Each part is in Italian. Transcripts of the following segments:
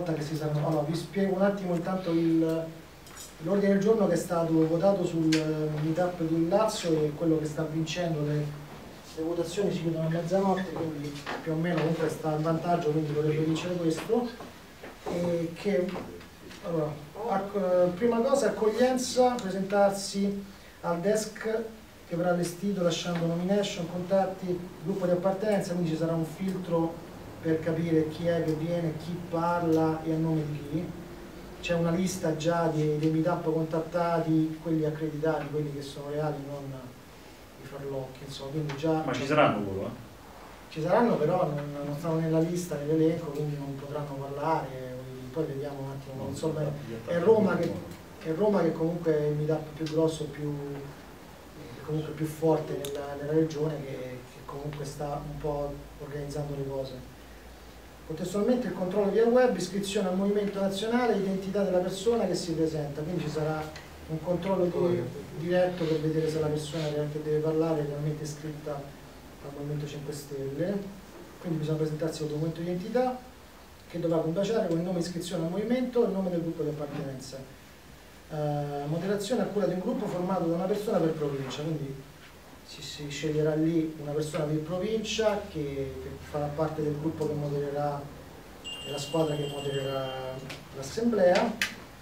volta che si saranno... Allora, vi spiego un attimo intanto l'ordine del giorno che è stato votato sul meetup di Lazio e quello che sta vincendo. Le votazioni si chiudono a mezzanotte, quindi più o meno comunque sta in vantaggio, quindi dovrebbe vincere questo. E che, allora, prima cosa, accoglienza, presentarsi al desk che verrà allestito lasciando nomination, contatti, gruppo di appartenenza, quindi ci sarà un filtro per capire chi è che viene, chi parla e a nome di chi. C'è una lista già dei meetup contattati, quelli accreditati, quelli che sono reali, non i farlocchi, insomma, quindi già... Ma ci saranno loro, Ci saranno, però non stanno nella lista, nell'elenco, quindi non potranno parlare, poi vediamo un attimo, insomma, è Roma che comunque è il meetup più grosso, comunque più forte nella regione, che comunque sta un po' organizzando le cose. Contestualmente il controllo via web, iscrizione al movimento nazionale, identità della persona che si presenta, quindi ci sarà un controllo diretto per vedere se la persona che deve parlare è realmente iscritta al Movimento 5 Stelle, quindi bisogna presentarsi con il documento di identità che dovrà combaciare con il nome di iscrizione al movimento e il nome del gruppo di appartenenza. Moderazione a cura di un gruppo formato da una persona per provincia, quindi si sceglierà lì una persona per provincia che farà parte del gruppo che modererà, della squadra che modererà l'assemblea.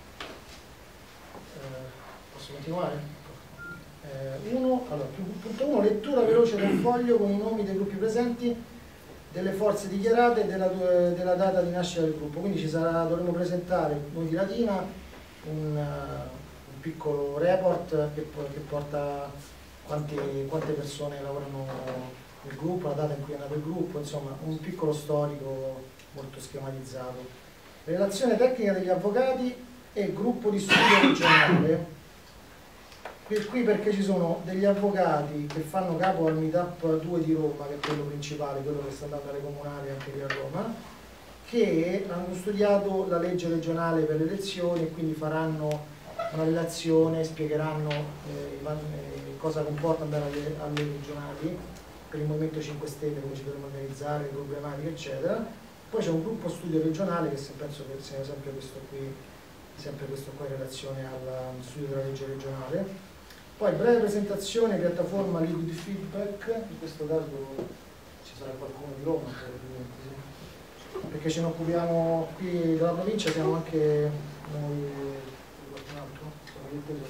Posso continuare? Allora, punto 1, lettura veloce del foglio con i nomi dei gruppi presenti, delle forze dichiarate e della data di nascita del gruppo. Quindi dovremo presentare noi di Latina un piccolo report che porta quante persone lavorano nel gruppo, la data in cui è nato il gruppo, insomma un piccolo storico molto schematizzato. Relazione tecnica degli avvocati e gruppo di studio regionale. Qui perché ci sono degli avvocati che fanno capo al meetup 2 di Roma, che è quello principale, quello che sta andando alle comunali anche qui a Roma, che hanno studiato la legge regionale per le elezioni e quindi faranno una relazione, spiegheranno cosa comporta andare alle regionali per il Movimento 5 Stelle, come ci dovremmo organizzare, le problematiche eccetera. Poi c'è un gruppo studio regionale che penso che sia sempre questo qua in relazione allo studio della legge regionale. Poi breve presentazione, piattaforma Liquid Feedback, in questo caso ci sarà qualcuno di Roma, sì. Perché ce ne occupiamo qui della provincia, siamo anche noi, qualcun altro?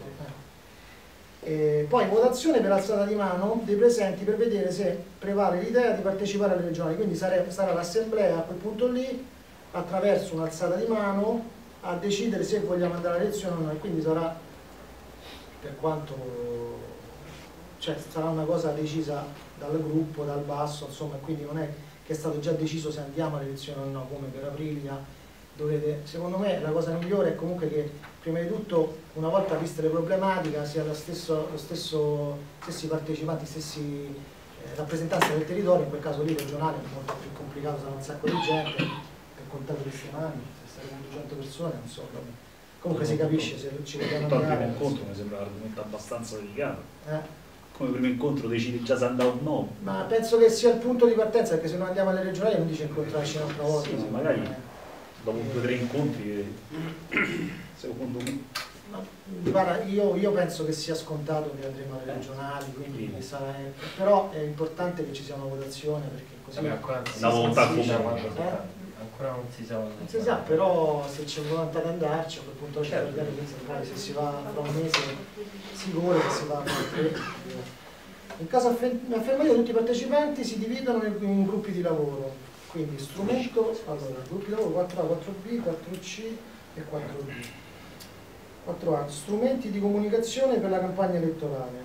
E poi votazione per alzata di mano dei presenti per vedere se prevale l'idea di partecipare alle regionali, quindi sarà l'assemblea a quel punto lì, attraverso un'alzata di mano, a decidere se vogliamo andare alle elezioni o no, e quindi sarà, per quanto, cioè sarà una cosa decisa dal gruppo, dal basso, insomma, quindi non è che è stato già deciso se andiamo alle elezioni o no, come per Aprilia. Secondo me la cosa migliore è comunque che prima di tutto, una volta viste le problematiche, sia stessi partecipanti, stessi rappresentanti del territorio, in quel caso lì regionale è molto più complicato, sarà un sacco di gente, per contare queste mani, se saranno 200 persone, non so, vabbè. Comunque si capisce se ci vediamo. Il primo incontro mi sembra un argomento abbastanza delicato. Come primo incontro decidi già se andare o no. Ma penso che sia il punto di partenza, perché se non andiamo alle regionali non dice incontrarci un'altra volta. Sì, magari dopo 2 o 3 incontri, secondo me. Guarda, io penso che sia scontato che andremo alle regionali, quindi però è importante che ci sia una votazione, perché così la volontà comune. Ancora non si sa. Non si sa, però se c'è volontà di andarci, a quel punto poi se si va fra un mese sicuro che si va fra 3. In caso affermativo tutti i partecipanti si dividono in gruppi di lavoro, quindi strumento, allora, gruppi di lavoro 4A, 4B, 4C e 4D. 4A, strumenti di comunicazione per la campagna elettorale.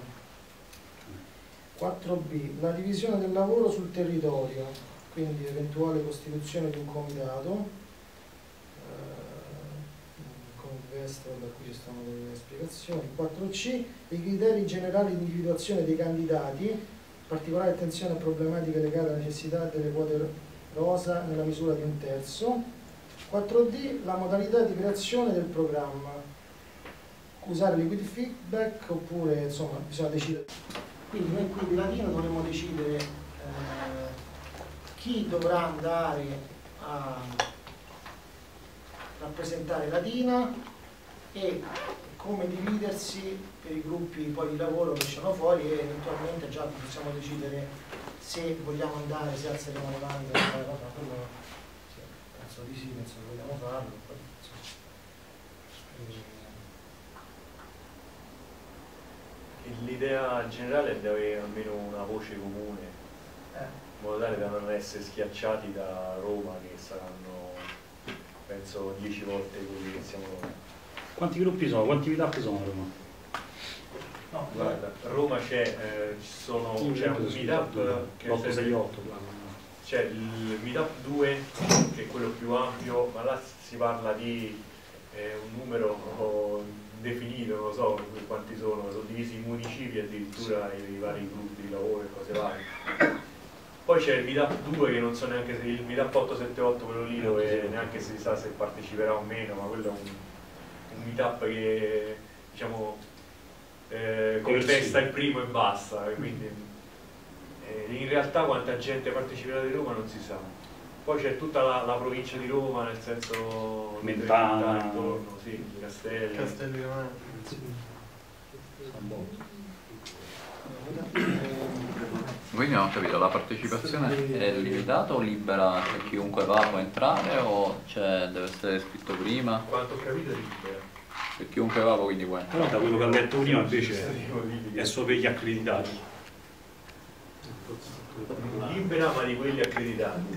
4B, la divisione del lavoro sul territorio, quindi eventuale costituzione di un comitato. Da qui ci stanno delle spiegazioni. 4C, i criteri generali di individuazione dei candidati, particolare attenzione a problematiche legate alla necessità delle quote rosa nella misura di 1/3. 4D, la modalità di creazione del programma, usare liquid feedback oppure insomma bisogna decidere. Quindi noi qui di Latina dovremmo decidere chi dovrà andare rappresentare Latina e come dividersi per i gruppi poi di lavoro che escono fuori, e eventualmente già possiamo decidere se vogliamo andare, se alzeremo le mani per fare quello, sì, penso di sì, penso che vogliamo farlo. Poi, l'idea generale è di avere almeno una voce comune, in modo tale da non essere schiacciati da Roma, che saranno penso 10 volte quelli che siamo noi. Quanti gruppi sono? Quanti meetup sono a Roma? No, guarda, a Roma c'è un meetup che l'868, c'è il meetup 2 che è quello più ampio, ma là si parla di un numero definito, non lo so quanti sono divisi in municipi, addirittura i vari gruppi di lavoro e cose varie. Poi c'è il meetup 2 che non so neanche se il meetup 878, quello lì dove neanche si sa se parteciperà o meno, ma quello è un meetup che diciamo contesta il primo e basta, e quindi in realtà quanta gente parteciperà di Roma non si sa. Poi c'è tutta la provincia di Roma, nel senso Mentana, intorno, sì, Castelli. Castelli Romani. Quindi non ho capito, la partecipazione è limitata o libera? Cioè chiunque va può entrare o deve essere scritto prima? Quanto ho capito è libera. Se chiunque va quindi può entrare. Però da quello che ho letto prima invece è solo per gli accreditati. Libera ma di quelli accreditati.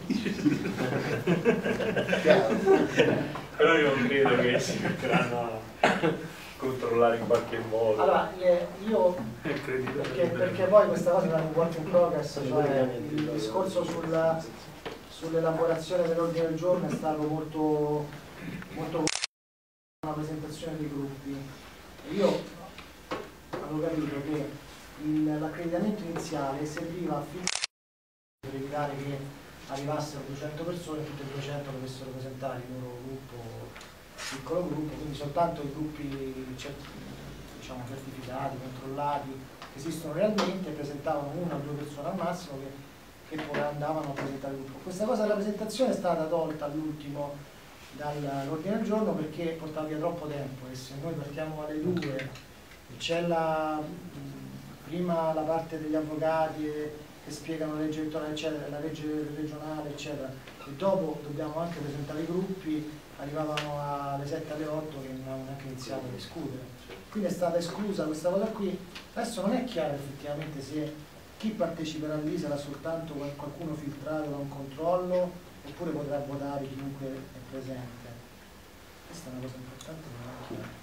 Però io non credo che si metteranno a controllare in qualche modo. Allora, io perché poi questa cosa è un work in progress, cioè il discorso sull'elaborazione dell'ordine del giorno è stato molto una presentazione dei gruppi. Io avevo capito che l'accreditamento iniziale serviva a per evitare che arrivassero 200 persone e tutte e 200 dovessero presentare il loro piccolo gruppo, quindi soltanto i gruppi diciamo, certificati, controllati, che esistono realmente, presentavano una o due persone al massimo che poi andavano a presentare il gruppo. Questa cosa della presentazione è stata tolta all'ultimo dall'ordine del giorno perché portava via troppo tempo, e se noi partiamo alle 2 e c'è prima la parte degli avvocati che spiegano la legge elettorale, eccetera, la legge regionale, eccetera, e dopo dobbiamo anche presentare i gruppi, arrivavano alle 7 alle 8 che non avevamo neanche iniziato a discutere. Quindi è stata esclusa questa cosa qui. Adesso non è chiaro effettivamente se chi parteciperà lì sarà soltanto qualcuno filtrato da un controllo oppure potrà votare chiunque è presente. Questa è una cosa importante che non è chiara.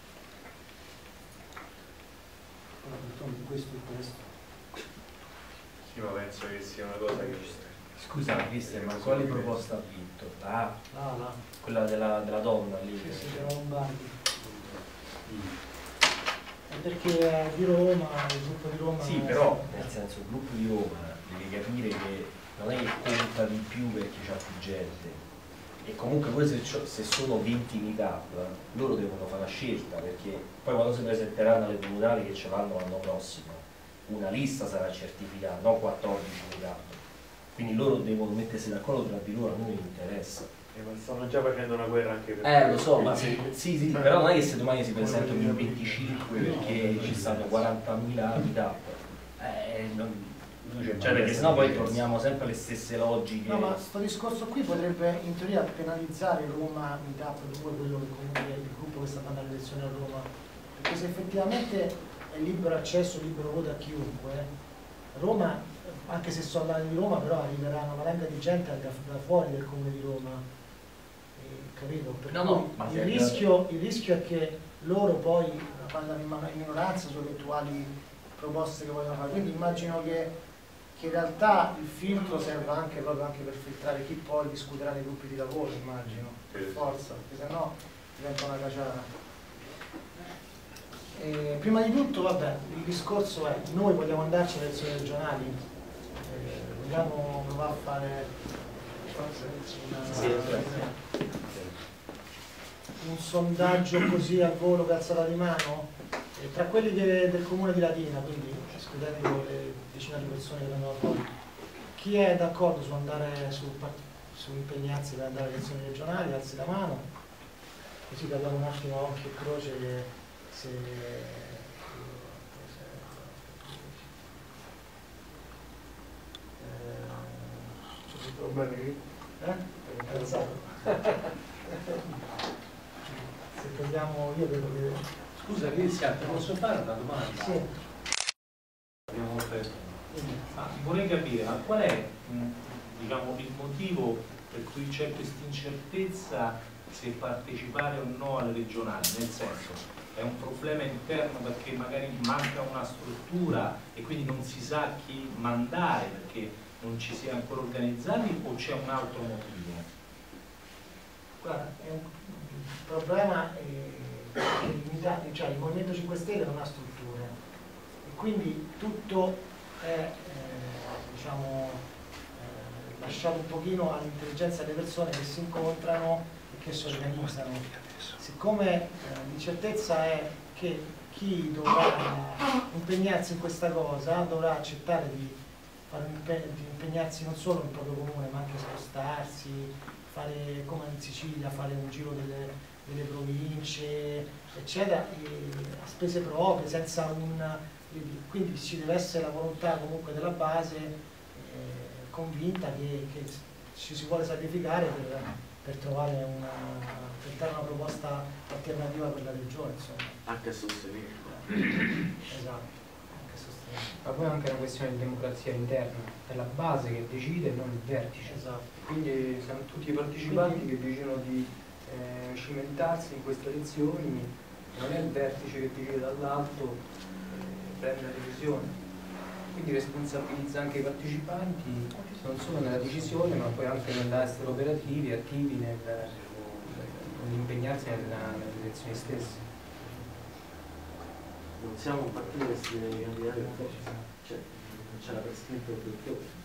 Di questo il testo. Sì, ma penso che sia una cosa che... Scusa Cristian, ma quale proposta ha vinto? No. Quella della donna lì. Sì, della Lombardi. È perché di Roma, il gruppo di Roma... Sì, però, nel senso, il gruppo di Roma devi capire che non è che conta di più perché c'è più gente. E comunque pure se sono 20 meetup, loro devono fare una scelta, perché poi quando si presenteranno alle comunali che ce l'hanno l'anno prossimo, una lista sarà certificata, non 14 meetup. Quindi loro devono mettersi d'accordo tra di loro, a noi non interessa. Ma stanno già facendo una guerra anche per lo so, ma sì, però non è che se domani si presentano in 25 perché ci stanno 40.000 meetup, cioè perché sennò poi torniamo sempre alle stesse logiche. No, ma questo discorso qui potrebbe in teoria penalizzare Roma Meetup 2, quello che comunque è il gruppo che sta andando alle elezioni a Roma, perché se effettivamente è libero accesso, libero voto a chiunque, Roma, anche se sono andati di Roma, però arriverà una valanga di gente da fuori del comune di Roma, capito? Per cui il rischio è che loro poi vadano in minoranza sulle eventuali proposte che vogliono fare, quindi immagino che in realtà il filtro serve anche proprio per filtrare chi poi discuterà nei gruppi di lavoro, immagino, per forza, perché sennò diventa una caciara. Prima di tutto, vabbè, il discorso è, noi vogliamo andarci alle elezioni regionali, vogliamo provare a fare un sondaggio così al volo per alzata di mano tra quelli del comune di Latina, quindi escludendo le decine di persone che vengono fuori, chi è d'accordo su andare su impegnarsi per andare alle elezioni regionali, alzi la mano. così capiamo un attimo a occhio e croce se se togliamo, io vedo che... Scusa Cristian, ti posso fare una domanda? Sì. Vorrei capire, ma qual è diciamo, il motivo per cui c'è questa incertezza se partecipare o no alle regionali? Nel senso, è un problema interno perché magari manca una struttura e quindi non si sa chi mandare perché non ci si è ancora organizzati, o c'è un altro motivo? Guarda, è un problema cioè il Movimento 5 Stelle non ha strutture e quindi tutto è diciamo, lasciato un pochino all'intelligenza delle persone che si incontrano e che si organizzano. Siccome l'incertezza è che chi dovrà impegnarsi in questa cosa dovrà accettare di impegnarsi non solo nel proprio comune ma anche spostarsi, fare come in Sicilia, fare un giro delle province, eccetera, a spese proprie, senza quindi ci deve essere la volontà comunque della base convinta che ci si vuole sacrificare per trovare per dare una proposta alternativa per la regione, insomma. Anche a sostenere. Esatto. Ma poi è anche una questione di democrazia interna, è la base che decide e non il vertice. Esatto. Quindi siamo tutti i partecipanti che decidono di cimentarsi in queste elezioni, non è il vertice che decide dall'alto, prende la decisione. Quindi responsabilizza anche i partecipanti non solo nella decisione ma poi anche nell'essere operativi, attivi nell'impegnarsi nelle elezioni stesse. Non siamo un partito che si deve candidare per forza, cioè non c'era prescritto tutto.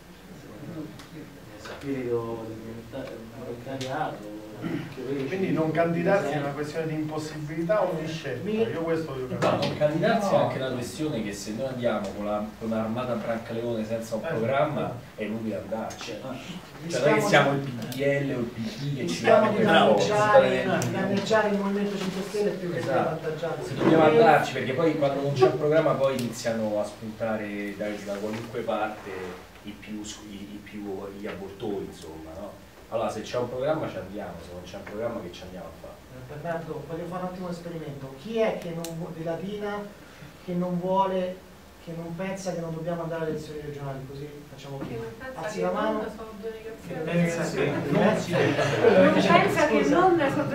Spirito di volontariato. Quindi non candidarsi è una questione di impossibilità o di scelta? Io questo voglio capire. No, non candidarsi è anche una questione che se noi andiamo con un'armata Brancaleone senza un programma è inutile andarci. Cioè non è che siamo il PDL o il PD che ci stiamo di danneggiare il Movimento 5 Stelle più che avvantaggiare. Se dobbiamo andarci perché poi quando non c'è un programma poi iniziano a spuntare da qualunque parte gli avvoltoi, insomma, no? Allora se c'è un programma ci andiamo, se non c'è un programma che ci andiamo a fare? Bernardo, voglio fare un attimo un esperimento. Chi è che non, di Latina che non vuole, che non pensa che non dobbiamo andare alle elezioni regionali? Così facciamo qui. Alzi la mano. Pensa che non si pensa che non ne so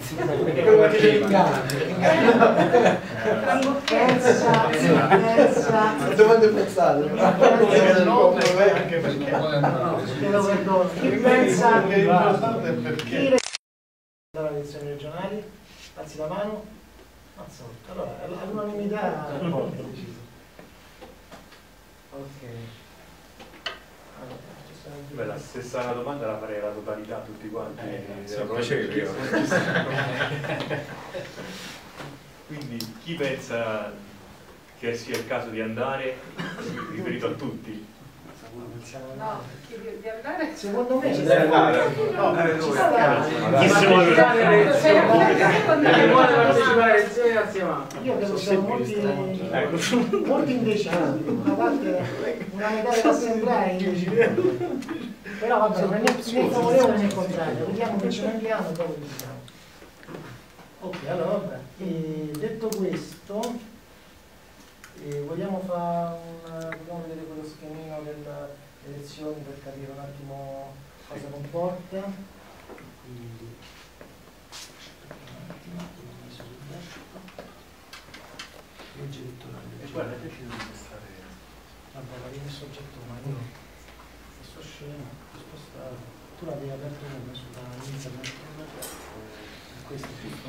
pensa domande pensate anche perché chi pensa che l'importante è perché alle elezioni regionali? Alzi la mano. Allora all'unanimità deciso. Ok. Beh, la stessa domanda la farei alla totalità a tutti quanti. Quindi chi pensa che sia il caso di andare, riferito a tutti? No, di andare? Secondo me ci deve andare. Chi vuole partecipare alle elezioni assieme? Io credo siamo molti indecisi, una metà dell'assemblea è indecisa. Però vabbè, non è né favorevole né contrario, vediamo che ce ne andiamo e poi vediamo. Ok, allora vabbè, detto questo, vogliamo vedere quello schemino delle elezioni per capire un attimo cosa comporta. Quindi, un attimo, legge elettorale. E guarda, che ci deve stare. Vabbè, l'avevi messo oggetto umano. Questo scemo, spostato. Tu l'avevi aperto come sulla internet. Questo è tutto.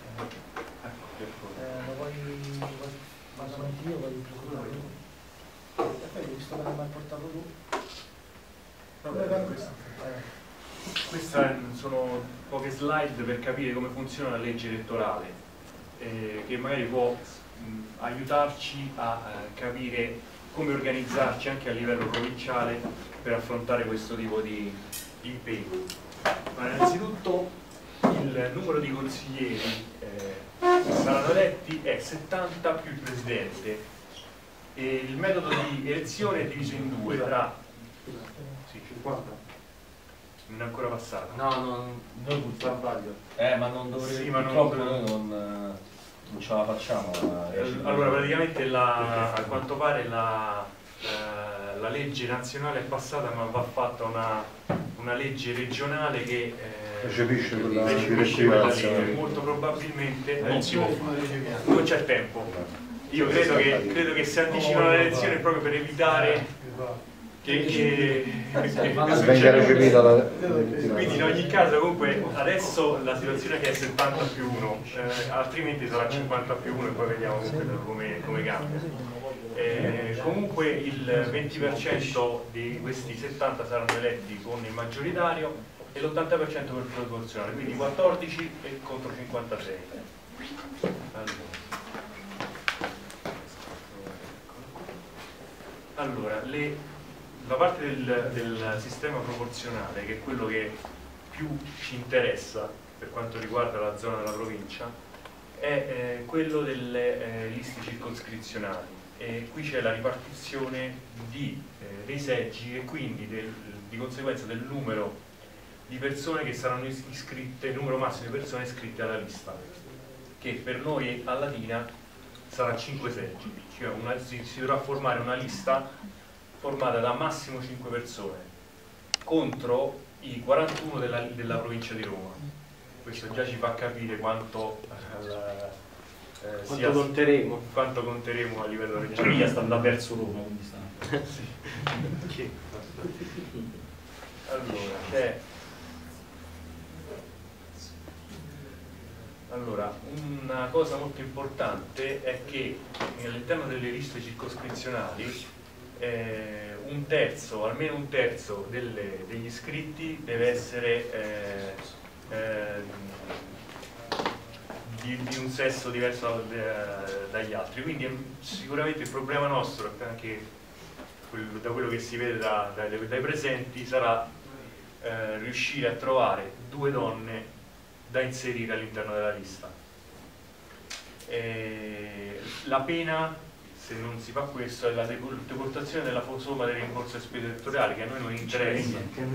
Lo vuoi vado anch'io, vuoi procurare tu? E poi ho visto che l'hai portato tu. Queste sono poche slide per capire come funziona la legge elettorale, che magari può aiutarci a capire come organizzarci anche a livello provinciale per affrontare questo tipo di impegni. Ma innanzitutto il numero di consiglieri che saranno eletti è 70 più il presidente, e il metodo di elezione è diviso in due tra 50. Non è ancora passato. No, noi purtroppo ma non dovremmo, sì, ma purtroppo noi non ce la facciamo. Allora praticamente a quanto pare la legge nazionale è passata, ma va fatta una legge regionale che recepisce quella legge. Molto probabilmente non c'è tempo. Io credo che si anticipano le elezioni proprio per evitare che venga recepita la... Quindi in ogni caso comunque adesso la situazione è che è 70 più 1, altrimenti sarà 50 più 1 e poi vediamo come cambia. Comunque il 20% di questi 70 saranno eletti con il maggioritario e l'80% per il proporzionale, quindi 14 e contro 56. Allora, la parte del sistema proporzionale, che è quello che più ci interessa per quanto riguarda la zona della provincia, è quello delle liste circoscrizionali, e qui c'è la ripartizione dei seggi e quindi di conseguenza del numero di persone che saranno iscritte, il numero massimo di persone iscritte alla lista, che per noi a Latina sarà 5 seggi, cioè si dovrà formare una lista formata da massimo 5 persone contro i 41 della provincia di Roma. Questo già ci fa capire quanto conteremo a livello regionale. Caviglia sta andando verso Roma, quindi sta. Sì. Allora, una cosa molto importante è che all'interno delle liste circoscrizionali almeno un terzo degli iscritti deve essere di un sesso diverso dagli altri, quindi sicuramente il problema nostro, anche da quello che si vede dai presenti, sarà riuscire a trovare 2 donne da inserire all'interno della lista. La pena, se non si fa questo, è la deportazione della somma dei rimborsi e spese elettorali, che a noi non interessa.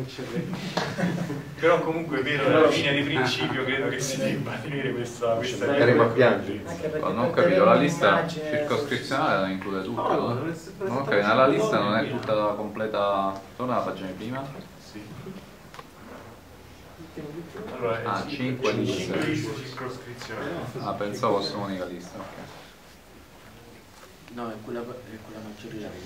Però comunque per la linea di principio credo che si debba tenere questa a piangere. Non ho capito, la lista circoscrizionale include tutto? Non ho capito, la lista non è tutta la completa. Torna alla pagina di prima. Allora, 5 liste circoscrizionali. Pensavo fosse un'unica lista. Okay. No, è quella maggioritaria.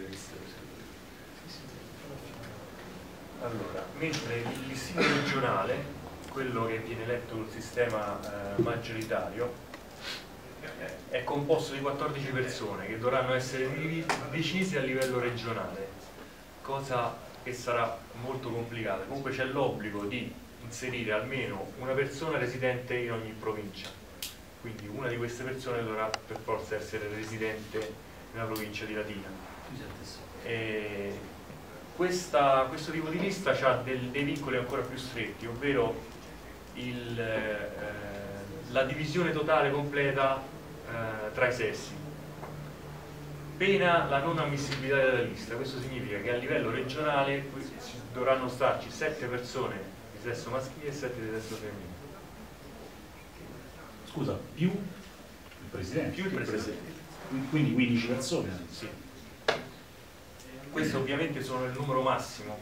Allora, mentre il listino regionale, quello che viene eletto col sistema maggioritario, è composto di 14 persone che dovranno essere decise a livello regionale, cosa che sarà molto complicata. Comunque c'è l'obbligo di inserire almeno una persona residente in ogni provincia, quindi una di queste persone dovrà per forza essere residente nella provincia di Latina. Questo tipo di lista ha dei vincoli ancora più stretti, ovvero la divisione totale completa tra i sessi, pena la non ammissibilità della lista. Questo significa che a livello regionale dovranno starci 7 persone di sesso maschile e 7 di sesso femminile. Scusa, più il presidente? Più il presidente. Quindi 15 persone? Sì. Questo ovviamente sono il numero massimo.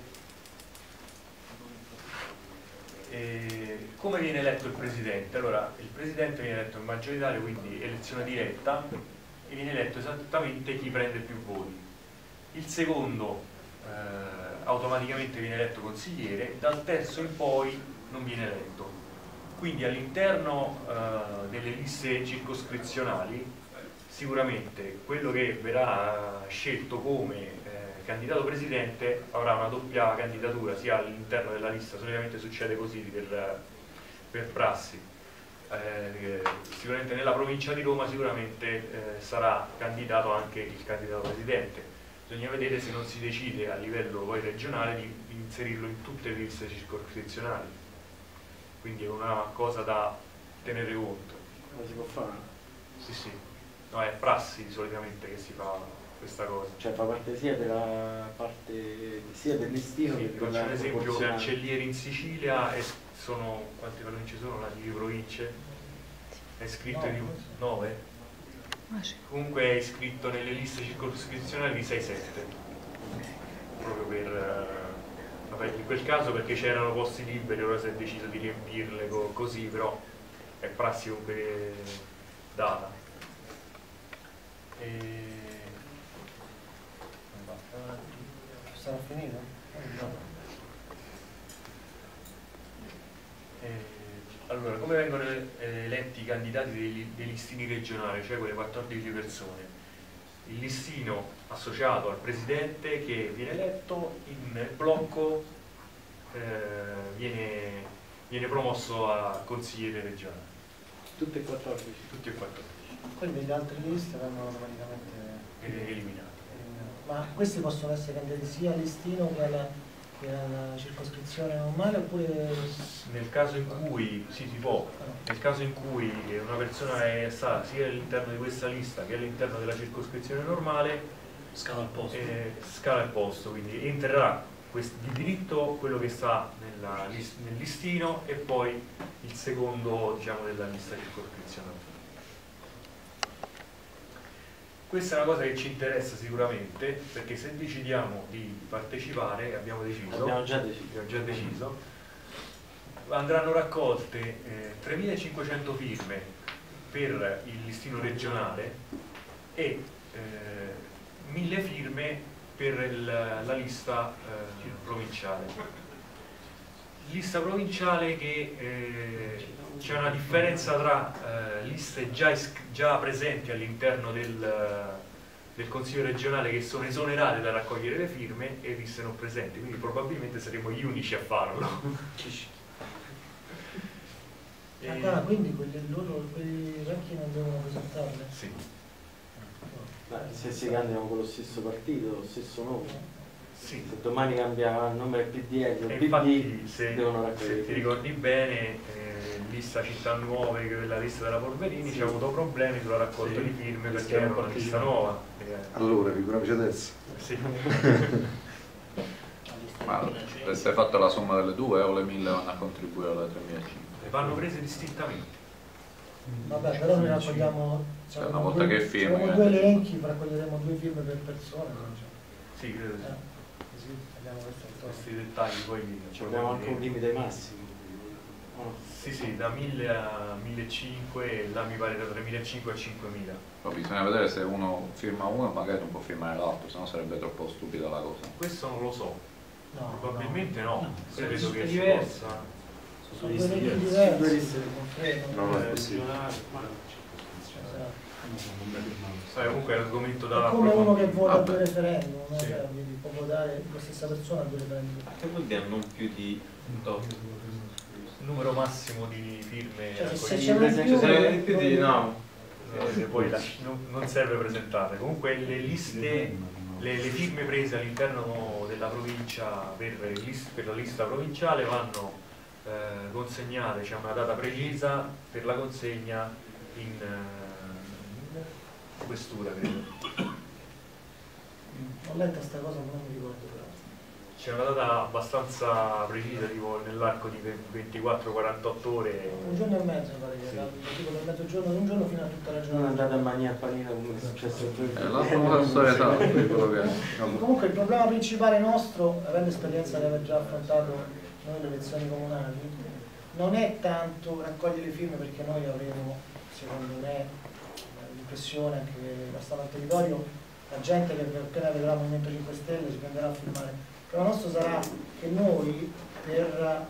Come viene eletto il presidente? Allora, il presidente viene eletto in maggioritario, quindi elezione diretta, e viene eletto esattamente chi prende più voti. Il secondo automaticamente viene eletto consigliere, dal terzo in poi non viene eletto. Quindi all'interno delle liste circoscrizionali sicuramente quello che verrà scelto come candidato presidente avrà una doppia candidatura sia all'interno della lista, solitamente succede così per prassi. Sicuramente nella provincia di Roma sarà candidato anche il candidato presidente. Bisogna vedere se non si decide a livello poi regionale di inserirlo in tutte le liste circoscrizionali. quindi è una cosa da tenere conto. Ma si può fare? Sì, sì, no, è prassi solitamente che si fa questa cosa. Cioè fa parte sia della parte sia del listino Sì, che faccio un esempio: proporzionale. cancellieri in Sicilia, e sono, quante province sono? La di province? È scritto in 9? Comunque è iscritto nelle liste circoscrizionali di 6-7, proprio per vabbè, in quel caso perché c'erano posti liberi, ora si è deciso di riempirle così, però è prassi comunque data. Sarà finito? Allora, come vengono eletti i candidati dei listini regionali, cioè quelle 14 persone? Il listino associato al presidente che viene eletto in blocco viene promosso a consigliere regionale. Tutti e 14? Tutti e 14. Quindi le altre liste vengono automaticamente eliminate. Ma questi possono essere candidati sia al listino che alla circoscrizione normale oppure... Nel caso in cui, sì, si può, nel caso in cui una persona è stata sia all'interno di questa lista che all'interno della circoscrizione normale, scala al posto, quindi entrerà di diritto quello che sta nel listino e poi il secondo, diciamo, della lista circoscrizionale. Questa è una cosa che ci interessa sicuramente, perché se decidiamo di partecipare, abbiamo già deciso, andranno raccolte 3.500 firme per il listino regionale e 1.000 firme per la lista provinciale. Lista provinciale che c'è una differenza tra liste già presenti all'interno del Consiglio regionale che sono esonerate da raccogliere le firme e liste non presenti, quindi probabilmente saremo gli unici a farlo. Quindi quei vecchi non devono presentarle? Sì. Se si candidano con lo stesso partito, lo stesso nome. Sì. Se domani cambia il nome del PDL o infatti, PD, devono raccogliere. Se ti ricordi bene, lista Città Nuove, che è la lista della Polverini, ci ha avuto problemi sulla raccolta di firme perché era una lista nuova. Allora, figura viceversa. Sì. Ma se hai fatto la somma delle due o le 1.000 vanno a contribuire alle 3.500? Vanno prese distintamente. Vabbè, però noi raccogliamo, una volta che firmi, due elenchi, raccoglieremo 2 firme per persona. Sì, credo sì. Così abbiamo questi dettagli poi abbiamo anche un limite massimo. Sì, da 1.000 a 1.500 e là mi pare da 3.500 a 5.000. Poi bisogna vedere se uno firma uno magari non può firmare l'altro, sennò sarebbe troppo stupida la cosa. Questo non lo so. No, probabilmente no. Credo che si possa. Sono due elenchi diversi. Non è possibile. Comunque è l'argomento da... È come uno che vota a 2 referendum, no? Sì. Quindi può votare la stessa persona a 2 referendum. Che vuol dire non più di numero massimo di firme? Cioè, se c'è più di no. Poi non serve presentare. Comunque le liste, le firme prese all'interno della provincia per la lista provinciale vanno consegnate, c'è una data precisa per la consegna in questura, credo. Ho letto sta cosa ma non mi ricordo però. C'è una data abbastanza precisa, tipo nell'arco di 24-48 ore. Un giorno e mezzo pare che tipo da mezzogiorno ad un giorno fino a tutta la giornata. Non andate a mangiare a panino come è successo Comunque il problema principale nostro, avendo esperienza di aver già affrontato noi le elezioni comunali, non è tanto raccogliere le firme, perché noi avremo, secondo me, l'impressione che restando al territorio, la gente che appena vedrà il Movimento 5 Stelle si prenderà a firmare. Il problema nostro sarà che noi per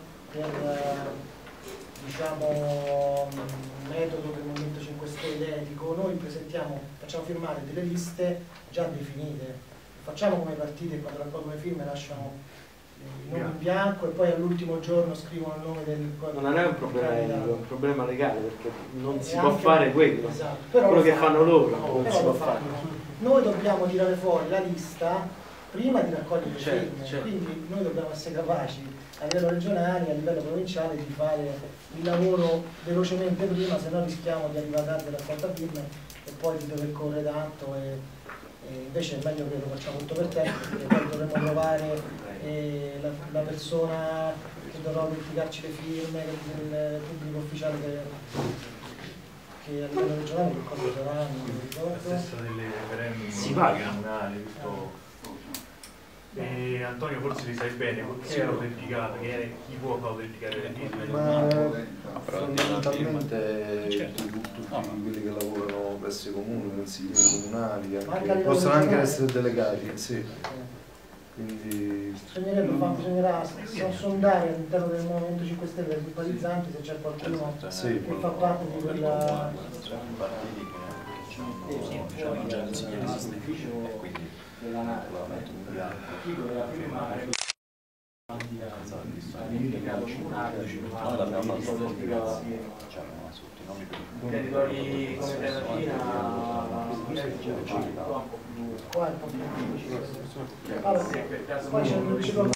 diciamo metodo del Movimento 5 Stelle etico, noi facciamo firmare delle liste già definite, facciamo come i partiti che quando raccolgono le firme lasciano il nome in bianco e poi all'ultimo giorno scrivono il nome del... Non è un problema etico, è un problema legale, perché non si può fare quello, esatto, però quello che fanno loro, non si può fare. Noi dobbiamo tirare fuori la lista prima di raccogliere le firme, quindi noi dobbiamo essere capaci a livello regionale, a livello provinciale di fare il lavoro velocemente prima, se no rischiamo di arrivare tardi alla raccolta firme e poi di dover correre tanto e invece è meglio che lo facciamo tutto per tempo, perché poi dovremo trovare la persona che dovrà verificarci le firme, il pubblico ufficiale che a livello regionale che cosa sarà, non mi ricordo. La stessa delle referendum si paga comunali, tutto. E Antonio forse li sai bene, perché è autenticata, chi può autenticare le firme? Ma fondamentalmente tutti quelli che lavorano presso i comuni, consiglieri comunali, possono anche essere delegati, sì. Quindi bisognerà sondare all'interno del Movimento 5 Stelle dei simpatizzanti se c'è qualcuno che fa parte di quella della NATO, chi doveva firmare territori come Prenatina qua è un po' più difficile. Poi c'è il ciclo.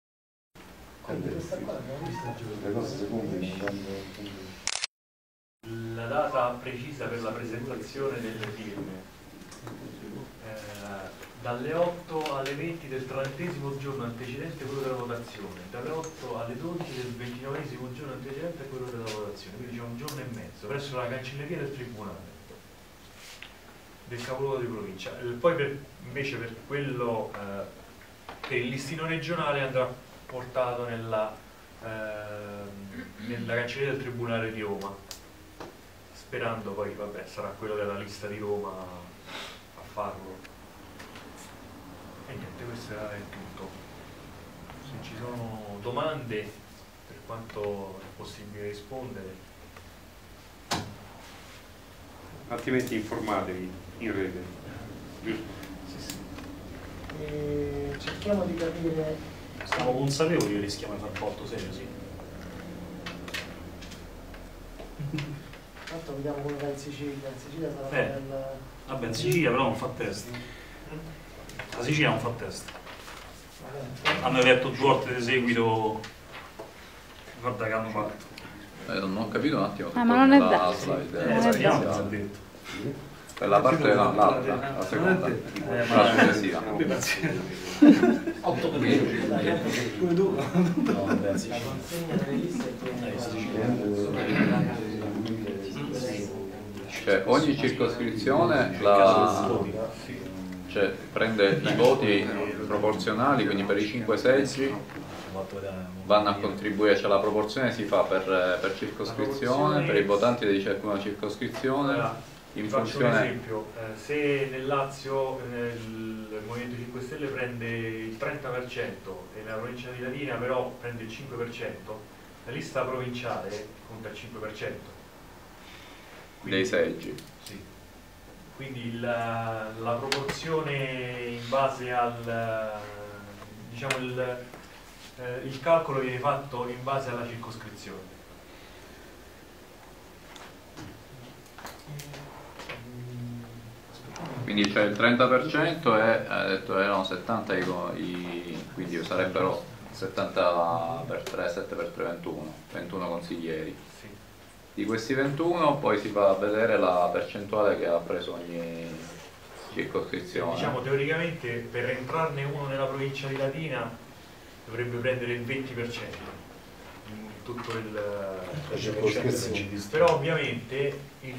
le cose secondo la data precisa per la presentazione delle firme. Dalle 8 alle 20 del 30° giorno antecedente quello della votazione, dalle 8 alle 12 del 29° giorno antecedente quello della votazione, quindi c'è un giorno e mezzo presso la cancelleria del tribunale del capoluogo di provincia. Poi invece per quello per il listino regionale andrà portato nella cancelleria del tribunale di Roma, sperando poi sarà quello della lista di Roma a farlo. E niente, questo è tutto. Se ci sono domande, per quanto è possibile rispondere. altrimenti informatevi in rete, giusto? E cerchiamo di capire. Siamo consapevoli che rischiamo di far botto serio, sì. Tanto vediamo come va in Sicilia. In Sicilia sarà bella. Vabbè, in Sicilia però non fa test. La Sicilia non fa test. Hanno detto 2 volte di seguito, guarda che hanno fatto. Non ho capito un attimo. Ma non è la da slide. Per la parte l'altra, la seconda. La successiva. 8 per Cioè ogni circoscrizione prende i voti proporzionali, quindi per i 5 seggi vanno a contribuire, cioè la proporzione si fa per circoscrizione, per i votanti di ciascuna circoscrizione. In Faccio un esempio, se nel Lazio il Movimento 5 Stelle prende il 30% e la provincia di Latina però prende il 5%, la lista provinciale conta il 5%. Quindi, dei seggi. Sì. Quindi la proporzione in base al diciamo il calcolo viene fatto in base alla circoscrizione. Quindi c'è il 30% e ha detto erano 70 quindi sarebbero 70 per 3, 7 per 3, 21 consiglieri. Sì. Di questi 21 poi si va a vedere la percentuale che ha preso ogni circoscrizione. Diciamo teoricamente per entrarne uno nella provincia di Latina dovrebbe prendere il 20% in tutto però ovviamente i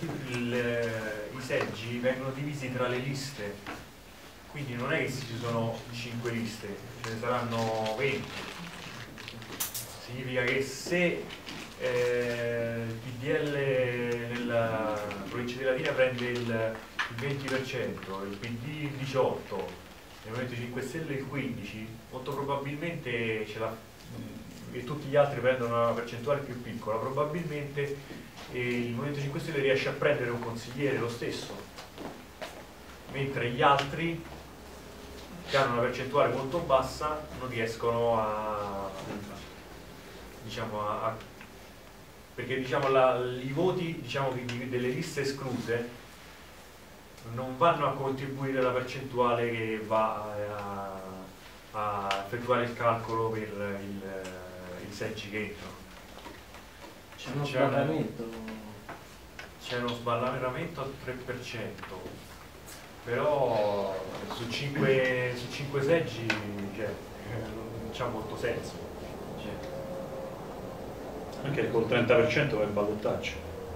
seggi vengono divisi tra le liste, quindi non è che ci sono 5 liste, ce ne saranno 20. Significa che se il PDL nella provincia di Latina prende il 20%, il PD il 18%, il Movimento 5 Stelle il 15%, molto probabilmente e tutti gli altri prendono una percentuale più piccola, probabilmente il Movimento 5 Stelle riesce a prendere un consigliere lo stesso, mentre gli altri che hanno una percentuale molto bassa non riescono perché diciamo i voti delle liste escluse non vanno a contribuire la percentuale che va a effettuare il calcolo per i seggi che entrano. C'è uno sbarramento. C'è uno sbarramento al 3%, però su 5 seggi non c'ha molto senso. Anche col 30% è il ballottaggio.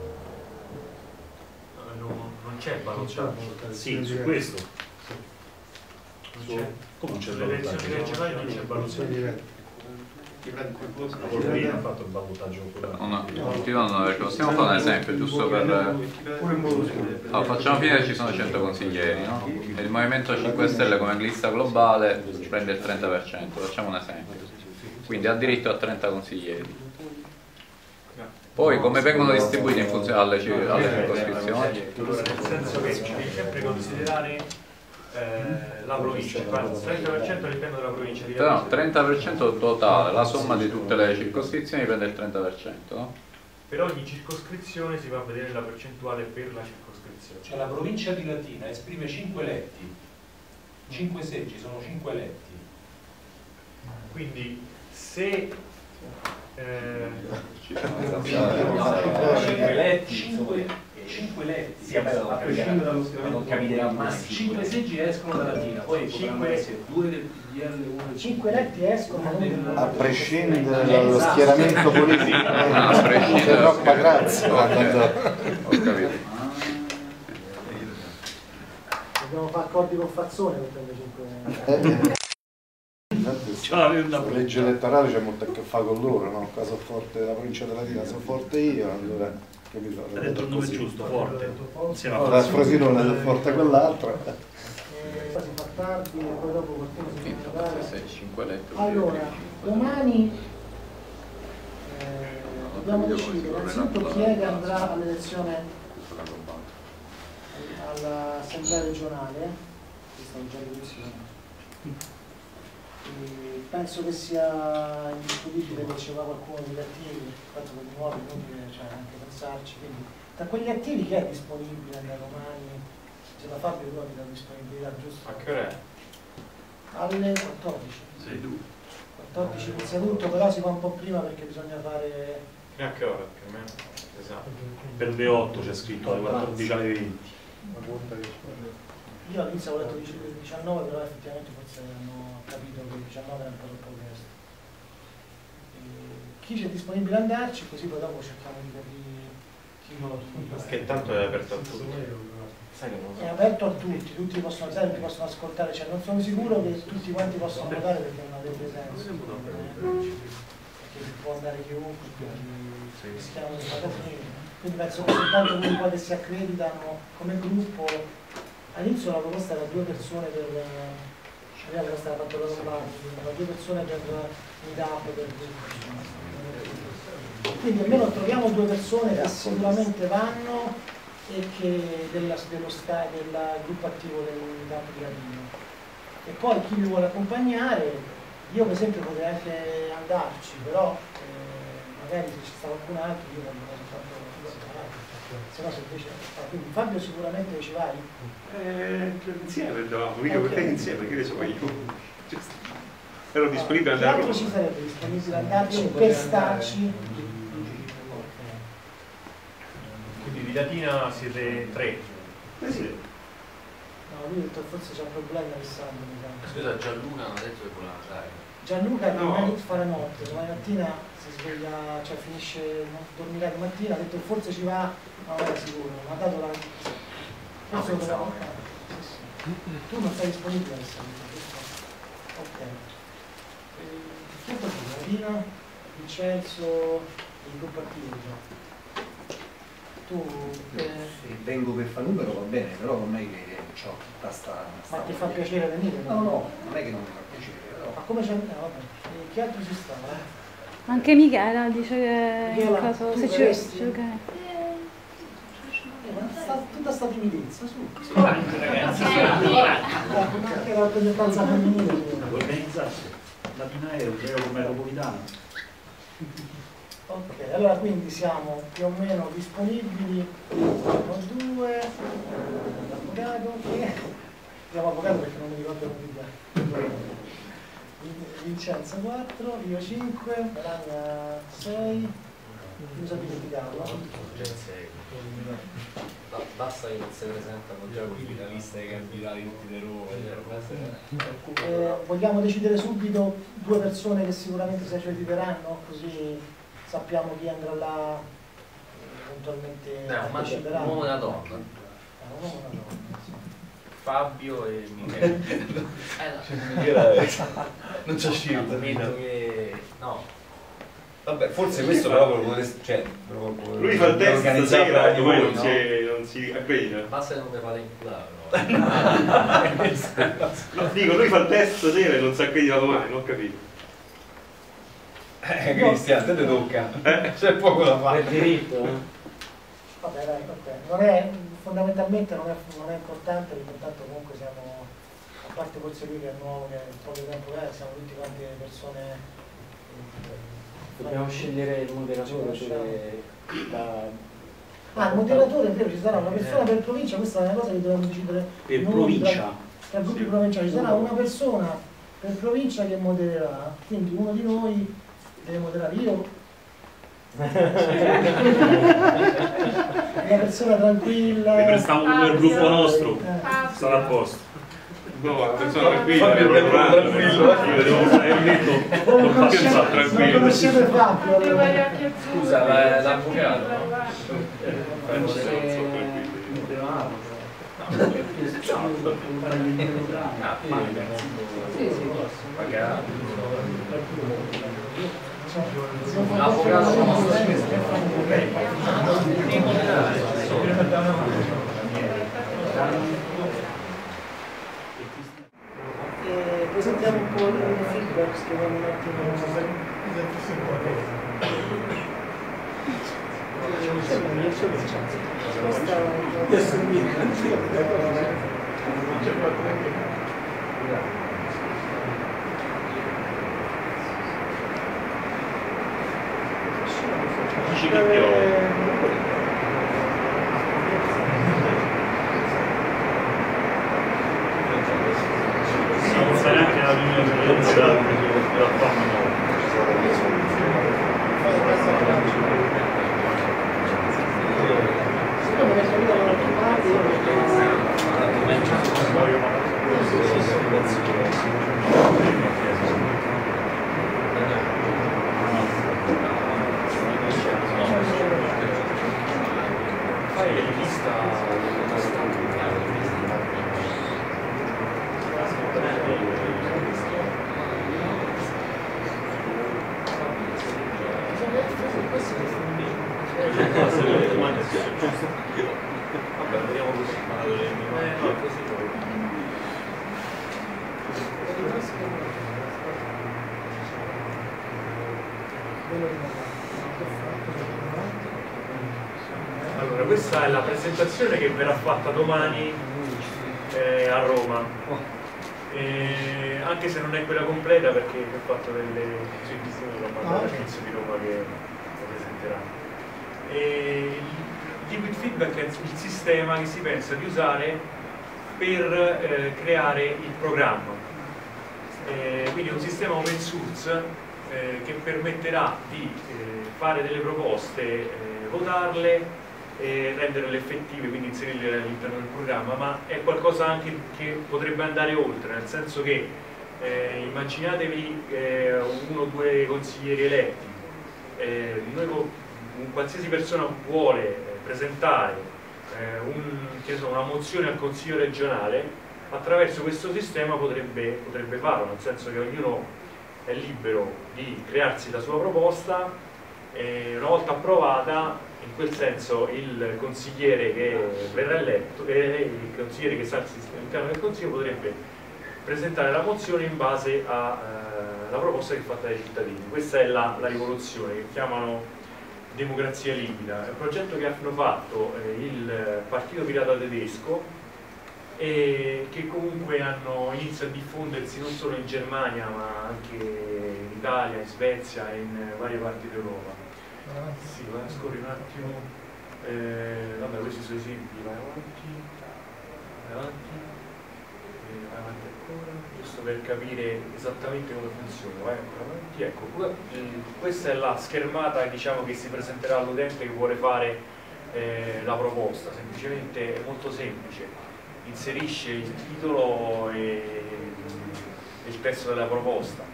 Non c'è il ballottaggio. Sì, su questo. Come non c'è il Sulle elezioni ballottaggio? regionali non c'è il ballottaggio. La Polverina ha fatto il ballottaggio popolare. Possiamo fare un esempio giusto per... Allora, facciamo finire che ci sono 100 consiglieri, no? E il Movimento 5 Stelle come lista globale prende il 30%, facciamo un esempio. Quindi ha diritto a 30 consiglieri. Poi come vengono distribuiti in funzione alle circoscrizioni? Allora, nel senso che ci devi sempre considerare la provincia, il 30% dipende dalla provincia di No, 30% totale, la somma di tutte le circoscrizioni prende il 30%, no? Per ogni circoscrizione si va a vedere la percentuale per la circoscrizione. Cioè la provincia di Latina esprime 5 eletti, 5 seggi, sono 5 eletti. Quindi se 5 eletti, Sì, vabbè, a prescindere dallo schieramento non capiterà mai. 5 seggi escono dalla Latina, poi potranno essere 2 del PDL, 1 del 5 eletti escono A prescindere dallo schieramento politico, a prescindere troppa grazia. Ho capito. Dobbiamo fare accordi con Fazzone per prendere 5 La legge elettorale c'è molto a che fare con loro, no? Qua sono forte la provincia della Latina, sono forte io, allora capito? Ha detto il nome giusto, forte. Insieme a La Frosinone è forte quell'altra. si fa tardi e poi dopo qualcuno si deve trovare. 5 eletti. Allora, domani dobbiamo decidere innanzitutto chi è che andrà all'elezione all'assemblea regionale. Questa è già decisione. Penso che sia indiscutibile che ci va qualcuno degli attivi, infatti con i nuovi inutile anche pensarci, quindi tra quegli attivi che è disponibile da domani, se la Fabio tu mi dà disponibilità giusto? A che ora è? Alle 14. Sì. 14 inizia tutto, però si va un po' prima perché bisogna fare... A che ora più o meno? Esatto. Per le 8 c'è scritto, alle 14 alle 20. Io all'inizio avevo detto 19, però effettivamente forse hanno capito che 19 era un po' troppo presto. Chi c'è disponibile ad andarci, così poi dopo cerchiamo di capire chi lo... Che tanto è aperto a tutti. È aperto a tutti possono ascoltare, cioè non sono sicuro che tutti quanti possano votare perché non avrebbe senso. Perché può andare chiunque, quindi rischiamo di fare prima. Quindi penso che soltanto quelli poi che si accreditano come gruppo. All'inizio la proposta era 2 persone per la proposta era fatta da 2 persone per meetup per quindi almeno troviamo 2 persone che sicuramente vanno e che dello gruppo attivo del meetup di Latina. E poi chi mi vuole accompagnare, io per esempio potrei anche andarci, però magari se ci sta qualcun altro io voglio soltanto se no se invece quindi Fabio sicuramente ci vai? Insieme andavamo, io perché insieme, che ne so io? Ero disponibile ad Chi andare a altro Roma. ci sarebbe disponibile ad andarci per starci? Quindi di Latina siete 3. Sì. No, lui ha detto forse c'è un problema Alessandro. Scusa, Gianluca non ha detto che voleva andare. Gianluca domani fa la notte, domani mattina si sveglia, cioè finisce, dormirà di mattina, ha detto forse ci va, ma non è sicuro, non ha dato la... Forse lo dobbiamo fare. Tu non sei disponibile Alessandro, giusto? Ok. Chi è qualcuno? Marina, Vincenzo, il gruppo attivo già. Tu vengo per fare numero va bene, però non è che ho tutta sta... Ma ti fa piacere venire? No, no, non è che non mi fa piacere, però... Ma come c'è? Vabbè. Chi altro ci sta? Anche Michela dice che Michela, in caso tu se verresti? ci ok. Tutta sta timidezza, su. Ragazzi, Anche la rappresentanza femminile. organizzarsi. Latina Europeo metropolitana. Ok, allora quindi siamo più o meno disponibili. 1, 2, avvocato che chiamo avvocato perché non mi ricordo come Vincenzo 4, io 5, Melania 6, mi sono dimenticato. Basta che non si presentano già qui la lista dei candidati tutti di Roma. Vogliamo decidere subito 2 persone che sicuramente si accrediteranno, così sappiamo chi andrà là eventualmente parteciperà. Un uomo e una donna. Un uomo e una donna, sì. Fabio e Michele. Non c'è scelta. Ammetto che no. Vabbè, forse questo però lo potreste, cioè, lui fa il test stasera e poi non si accredita. Basta che non mi fate inculare. No, dico, lui fa il test stasera e non si accredita domani, non ho capito. Cristian, te tocca. C'è poco da fare. È diritto, Vabbè, dai, non è, fondamentalmente non è importante, l'importante comunque siamo, a parte forse lui che è nuovo, che è un po' di tempo che siamo tutti quante persone. Dobbiamo scegliere il moderatore, cioè il moderatore è vero, ci sarà una persona per provincia, questa è una cosa che dobbiamo decidere per provincia. Tra gruppi provinciali ci sarà una persona per provincia che modererà, quindi uno di noi deve moderare. Io una persona tranquilla. Ne prestiamo uno del gruppo nostro, sarà a posto. No, la persona tranquilla, io devo fare il letto, non faccio tranquillo. Scusa, l'avvocato. Presentiamo un po' il feedback, scriviamo un attimo. Dici che piove. Non sarà neanche la prima esperienza della fama. Allora, questa è la presentazione che verrà fatta domani a Roma, anche se non è quella completa perché ho fatto delle esibizioni che ho mandato al Tizio di Roma che lo presenterà. Il liquid feedback è il sistema che si pensa di usare per creare il programma, quindi è un sistema open source che permetterà di fare delle proposte, votarle e renderle effettive, quindi inserirle all'interno del programma, ma è qualcosa anche che potrebbe andare oltre, nel senso che immaginatevi 1 o 2 consiglieri eletti, qualsiasi persona vuole presentare una mozione al Consiglio regionale, attraverso questo sistema potrebbe farlo, nel senso che ognuno è libero di crearsi la sua proposta e una volta approvata, in quel senso il consigliere che verrà eletto, il consigliere che sta all'interno del Consiglio potrebbe presentare la mozione in base alla proposta che è fatta dai cittadini. Questa è la rivoluzione che chiamano democrazia liquida. È un progetto che hanno fatto il Partito Pirata Tedesco e che comunque inizia a diffondersi non solo in Germania ma anche in Italia, in Svezia e in varie parti d'Europa. Sì, scorri un attimo. Vabbè, questi sono esempi, vai avanti. avanti ancora, giusto per capire esattamente come funziona. Vai ancora avanti. Ecco, questa è la schermata, diciamo, che si presenterà all'utente che vuole fare la proposta. Semplicemente è molto semplice, inserisce il titolo e il testo della proposta.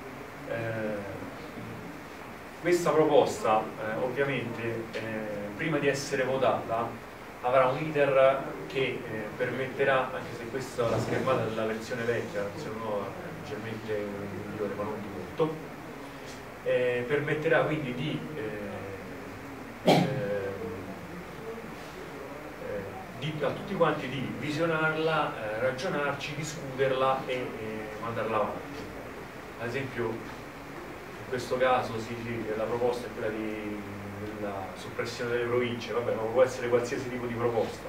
Questa proposta ovviamente prima di essere votata avrà un iter che permetterà, anche se questa è la schermata della versione vecchia, la versione nuova è leggermente migliore ma non di molto, permetterà quindi di a tutti quanti di visionarla, ragionarci, discuterla e mandarla avanti. Ad esempio in questo caso la proposta è quella della soppressione delle province, vabbè, ma può essere qualsiasi tipo di proposta.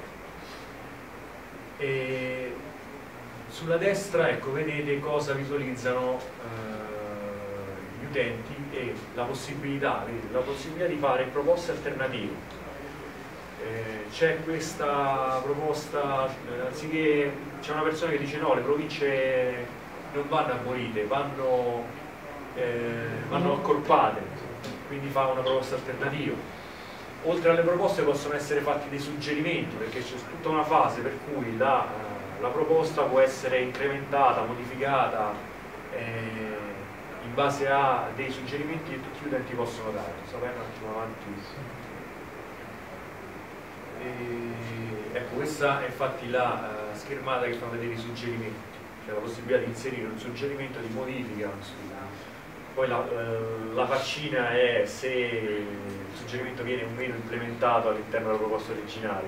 E sulla destra, ecco, vedete cosa visualizzano gli utenti e la possibilità di fare proposte alternative. C'è questa proposta, anziché c'è una persona che dice no, le province non vanno abolite, vanno accorpate, quindi fa una proposta alternativa. Oltre alle proposte possono essere fatti dei suggerimenti, perché c'è tutta una fase per cui la proposta può essere incrementata, modificata in base a dei suggerimenti che tutti gli utenti possono dare. Sapete un attimo avanti. Ecco, questa è infatti la schermata che fa vedere i suggerimenti, cioè la possibilità di inserire un suggerimento di modifica. Poi la faccina è se il suggerimento viene o meno implementato all'interno della proposta originale.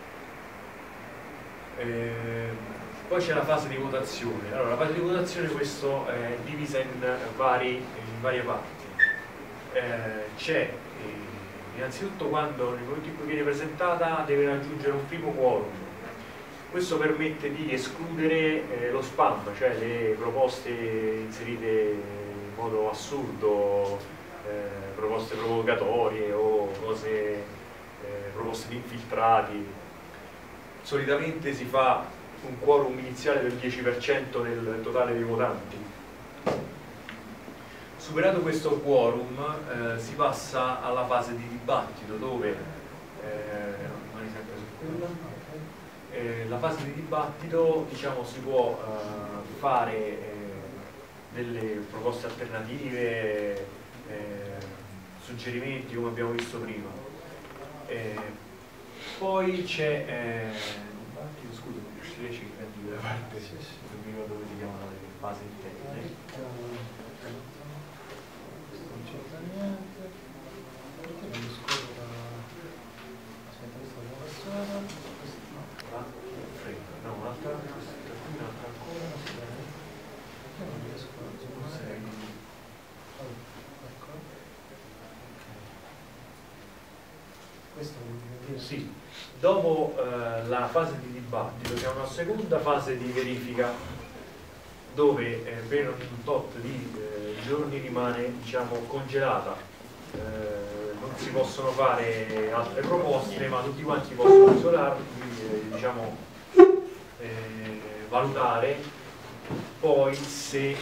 Poi c'è la fase di votazione. Allora, la fase di votazione questo è divisa in varie parti. C'è innanzitutto quando nel momento in cui viene presentata deve raggiungere un primo quorum. Questo permette di escludere lo spam, cioè le proposte inserite in modo assurdo, proposte provocatorie o proposte di infiltrati. Solitamente si fa un quorum iniziale del 10% del totale dei votanti. Superato questo quorum si passa alla fase di dibattito, dove la fase di dibattito, diciamo, si può fare delle proposte alternative, suggerimenti come abbiamo visto prima. Poi c'è scusa, non riesci a dire la parte, non mi ricordo come si chiamano le fasi interne. Perché non mi scordo aspetta, questa è la passata, no, un'altra ancora, io non riesco a questo non sì. Dopo la fase di dibattito c'è una seconda fase di verifica dove per un tot di giorni rimane, diciamo, congelata, non si possono fare altre proposte, ma tutti quanti possono isolarli, diciamo, valutare poi se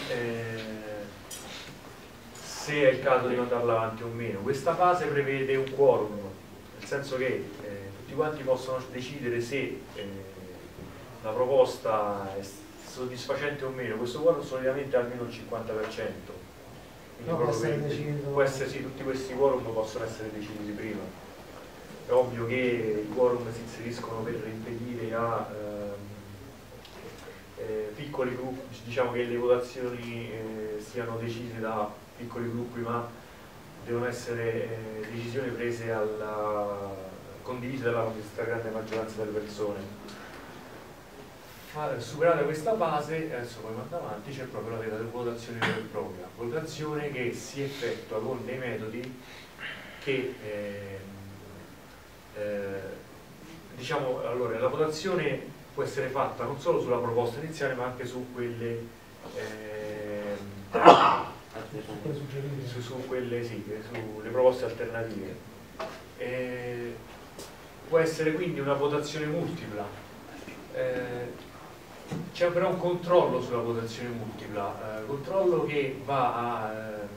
è il caso di mandarla avanti o meno. Questa fase prevede un quorum, nel senso che tutti quanti possono decidere se la proposta è soddisfacente o meno. Questo quorum solitamente è almeno il 50%. No, può essere deciso. Può essere, sì, tutti questi quorum possono essere decisi prima. È ovvio che i quorum si inseriscono per impedire a piccoli gruppi, diciamo che le votazioni siano decise da piccoli gruppi, ma devono essere decisioni prese condivise dalla stragrande maggioranza delle persone. Superata questa fase, adesso poi mando avanti, c'è proprio la votazione vera e propria, votazione che si effettua con dei metodi che diciamo, allora, la votazione può essere fatta non solo sulla proposta iniziale ma anche su quelle sulle proposte alternative. Può essere quindi una votazione multipla. c'è però un controllo sulla votazione multipla, controllo che va a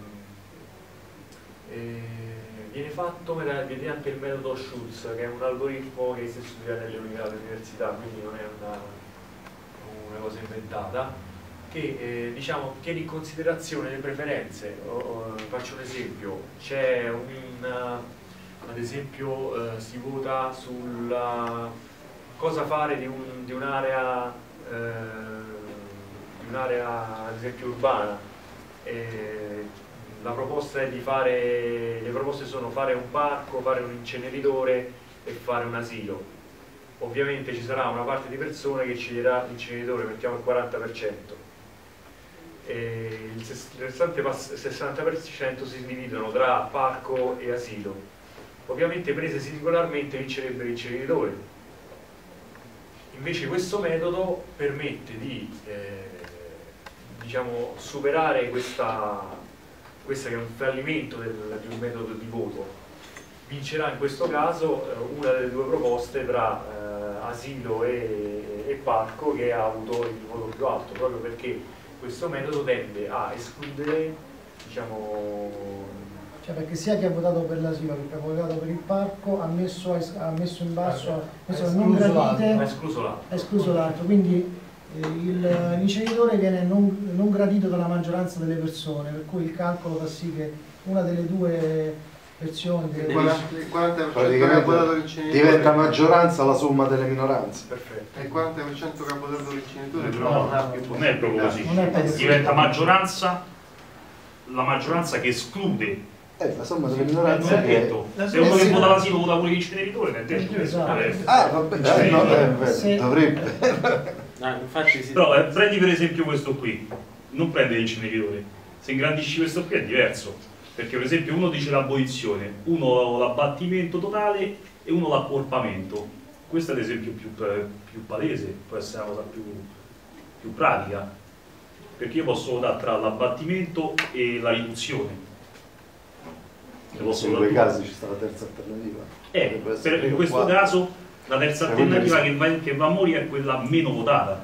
viene fatto mediante il metodo Schultz, che è un algoritmo che si studia nelle università, quindi non è una cosa inventata, che diciamo tiene in considerazione le preferenze. Faccio un esempio: c'è ad esempio si vota sulla cosa fare di un'area ad esempio urbana. La proposta è le proposte sono fare un parco, fare un inceneritore e fare un asilo. Ovviamente ci sarà una parte di persone che sceglierà l'inceneritore, mettiamo il 40%, e il restante 60% si dividono tra parco e asilo. Ovviamente prese singolarmente vincerebbe l'inceneritore. Invece questo metodo permette di diciamo, superare questo che è un fallimento di un metodo di voto. Vincerà in questo caso una delle due proposte tra asilo e parco che ha avuto il voto più alto, proprio perché questo metodo tende a escludere, diciamo, cioè perché sia chi ha votato per l'asilo che chi ha votato per il parco ha messo in basso, non gradite, ha escluso l'altro, quindi l'inceneritore viene non gradito dalla maggioranza delle persone, per cui il calcolo fa sì che una delle due versioni il 40% che ha votato l'inceneritore diventa maggioranza la somma delle minoranze. Perfetto. E il 40% che ha votato l'inceneritore non è proprio così, diventa maggioranza, la maggioranza che esclude la somma delle minoranze che se uno che vota l'asilo vota pure l'inceneritore, dovrebbe. Però prendi per esempio questo qui, non prende l'inceneritore, se ingrandisci questo qui è diverso, perché per esempio uno dice l'abolizione, uno l'abbattimento totale e uno l'accorpamento. Questo è l'esempio più palese, può essere una cosa più pratica, perché io posso votare tra l'abbattimento e la riduzione. In quei casi ci sta la terza alternativa. In questo caso la terza alternativa che va a morire è quella meno votata.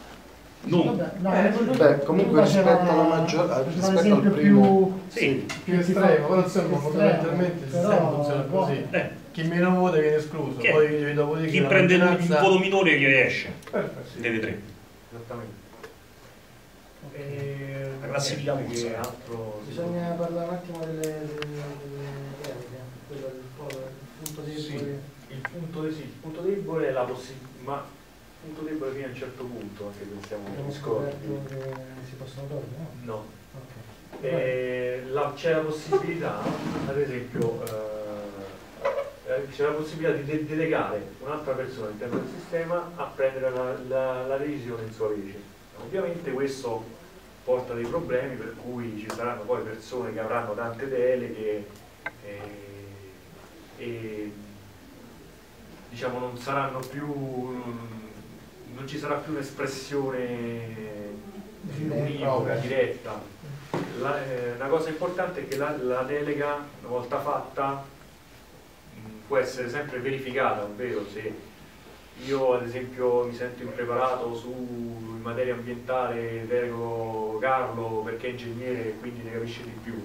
Comunque rispetto alla maggioranza, rispetto al primo più estremo, però insomma fondamentalmente il sistema funziona così. Chi meno vota viene escluso, poi chi prende il voto minore che esce delle tre. Esattamente. La classifica che altro bisogna parlare un attimo delle deleghe, quello del punto debole. Il punto debole è la possibilità, ma il punto debole fino a un certo punto, anche se siamo scorti. Si possono togliere? No. Okay. C'è la possibilità, ad esempio, c'è la possibilità di delegare un'altra persona all'interno del sistema a prendere la decisione in sua vece. Ovviamente questo porta dei problemi, per cui ci saranno poi persone che avranno tante deleghe e diciamo non ci sarà più un'espressione univoca, diretta. Una cosa importante è che la delega, una volta fatta, può essere sempre verificata, ovvero se io ad esempio mi sento impreparato in materia ambientale, delego Carlo perché è ingegnere e quindi ne capisce di più.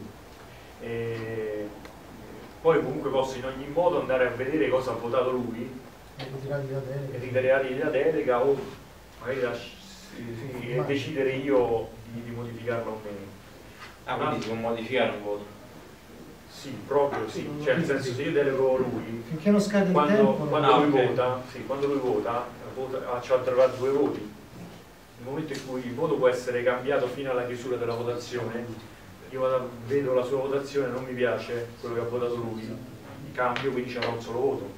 Poi comunque posso in ogni modo andare a vedere cosa ha votato lui e ritirargli la delega o magari decidere io di modificarla o meno. Quindi si può modificare un voto? Sì, proprio sì, cioè nel senso se io delego lui, finché non scade il tempo, quando lui vota ci avrà due voti. Nel momento in cui il voto può essere cambiato fino alla chiusura della votazione, io vedo la sua votazione, non mi piace quello che ha votato lui, cambio, quindi c'è un solo voto.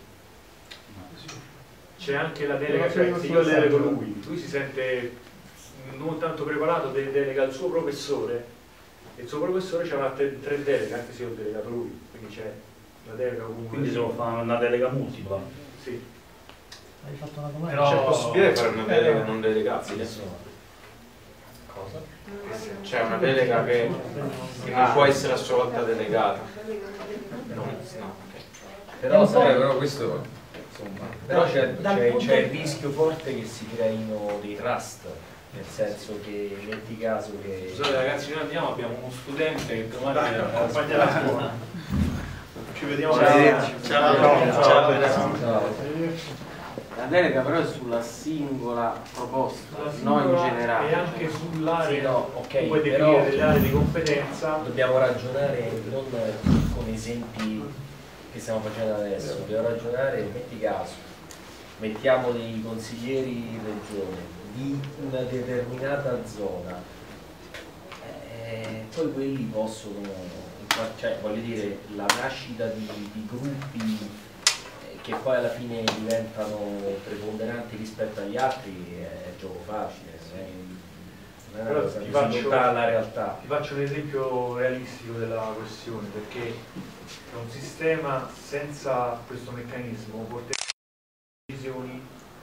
C'è anche la delega, cioè se io delego lui si sente non tanto preparato, delega al suo professore, e il suo professore ci avrà tre deleghe, anche se io ho delegato lui, quindi c'è la delega comunque. Quindi si può fare una delega multipla? Sì. Hai fatto una domanda? Però c'è possibilità di fare una delega non delegabile? Cosa? C'è una delega che non può essere a sua volta delegata? No. Però questo insomma. Però c'è il rischio forte che si creino dei trust, nel senso che metti caso che... Scusate ragazzi, noi andiamo, abbiamo uno studente che domani accompagnerà a scuola. Ci vediamo. Ciao. La delega però è sulla singola proposta, non in generale. E anche sull'area, sì, no, okay, puoi però definire delle aree di competenza. Dobbiamo ragionare non con esempi che stiamo facendo adesso, dobbiamo ragionare, metti caso, mettiamo dei consiglieri in regione di una determinata zona, poi quelli possono, cioè voglio dire, la nascita di gruppi che poi alla fine diventano preponderanti rispetto agli altri è gioco facile, non è una cosa che si lontana dalla realtà. Ti faccio un esempio realistico della questione, perché un sistema senza questo meccanismo porterebbe a decisioni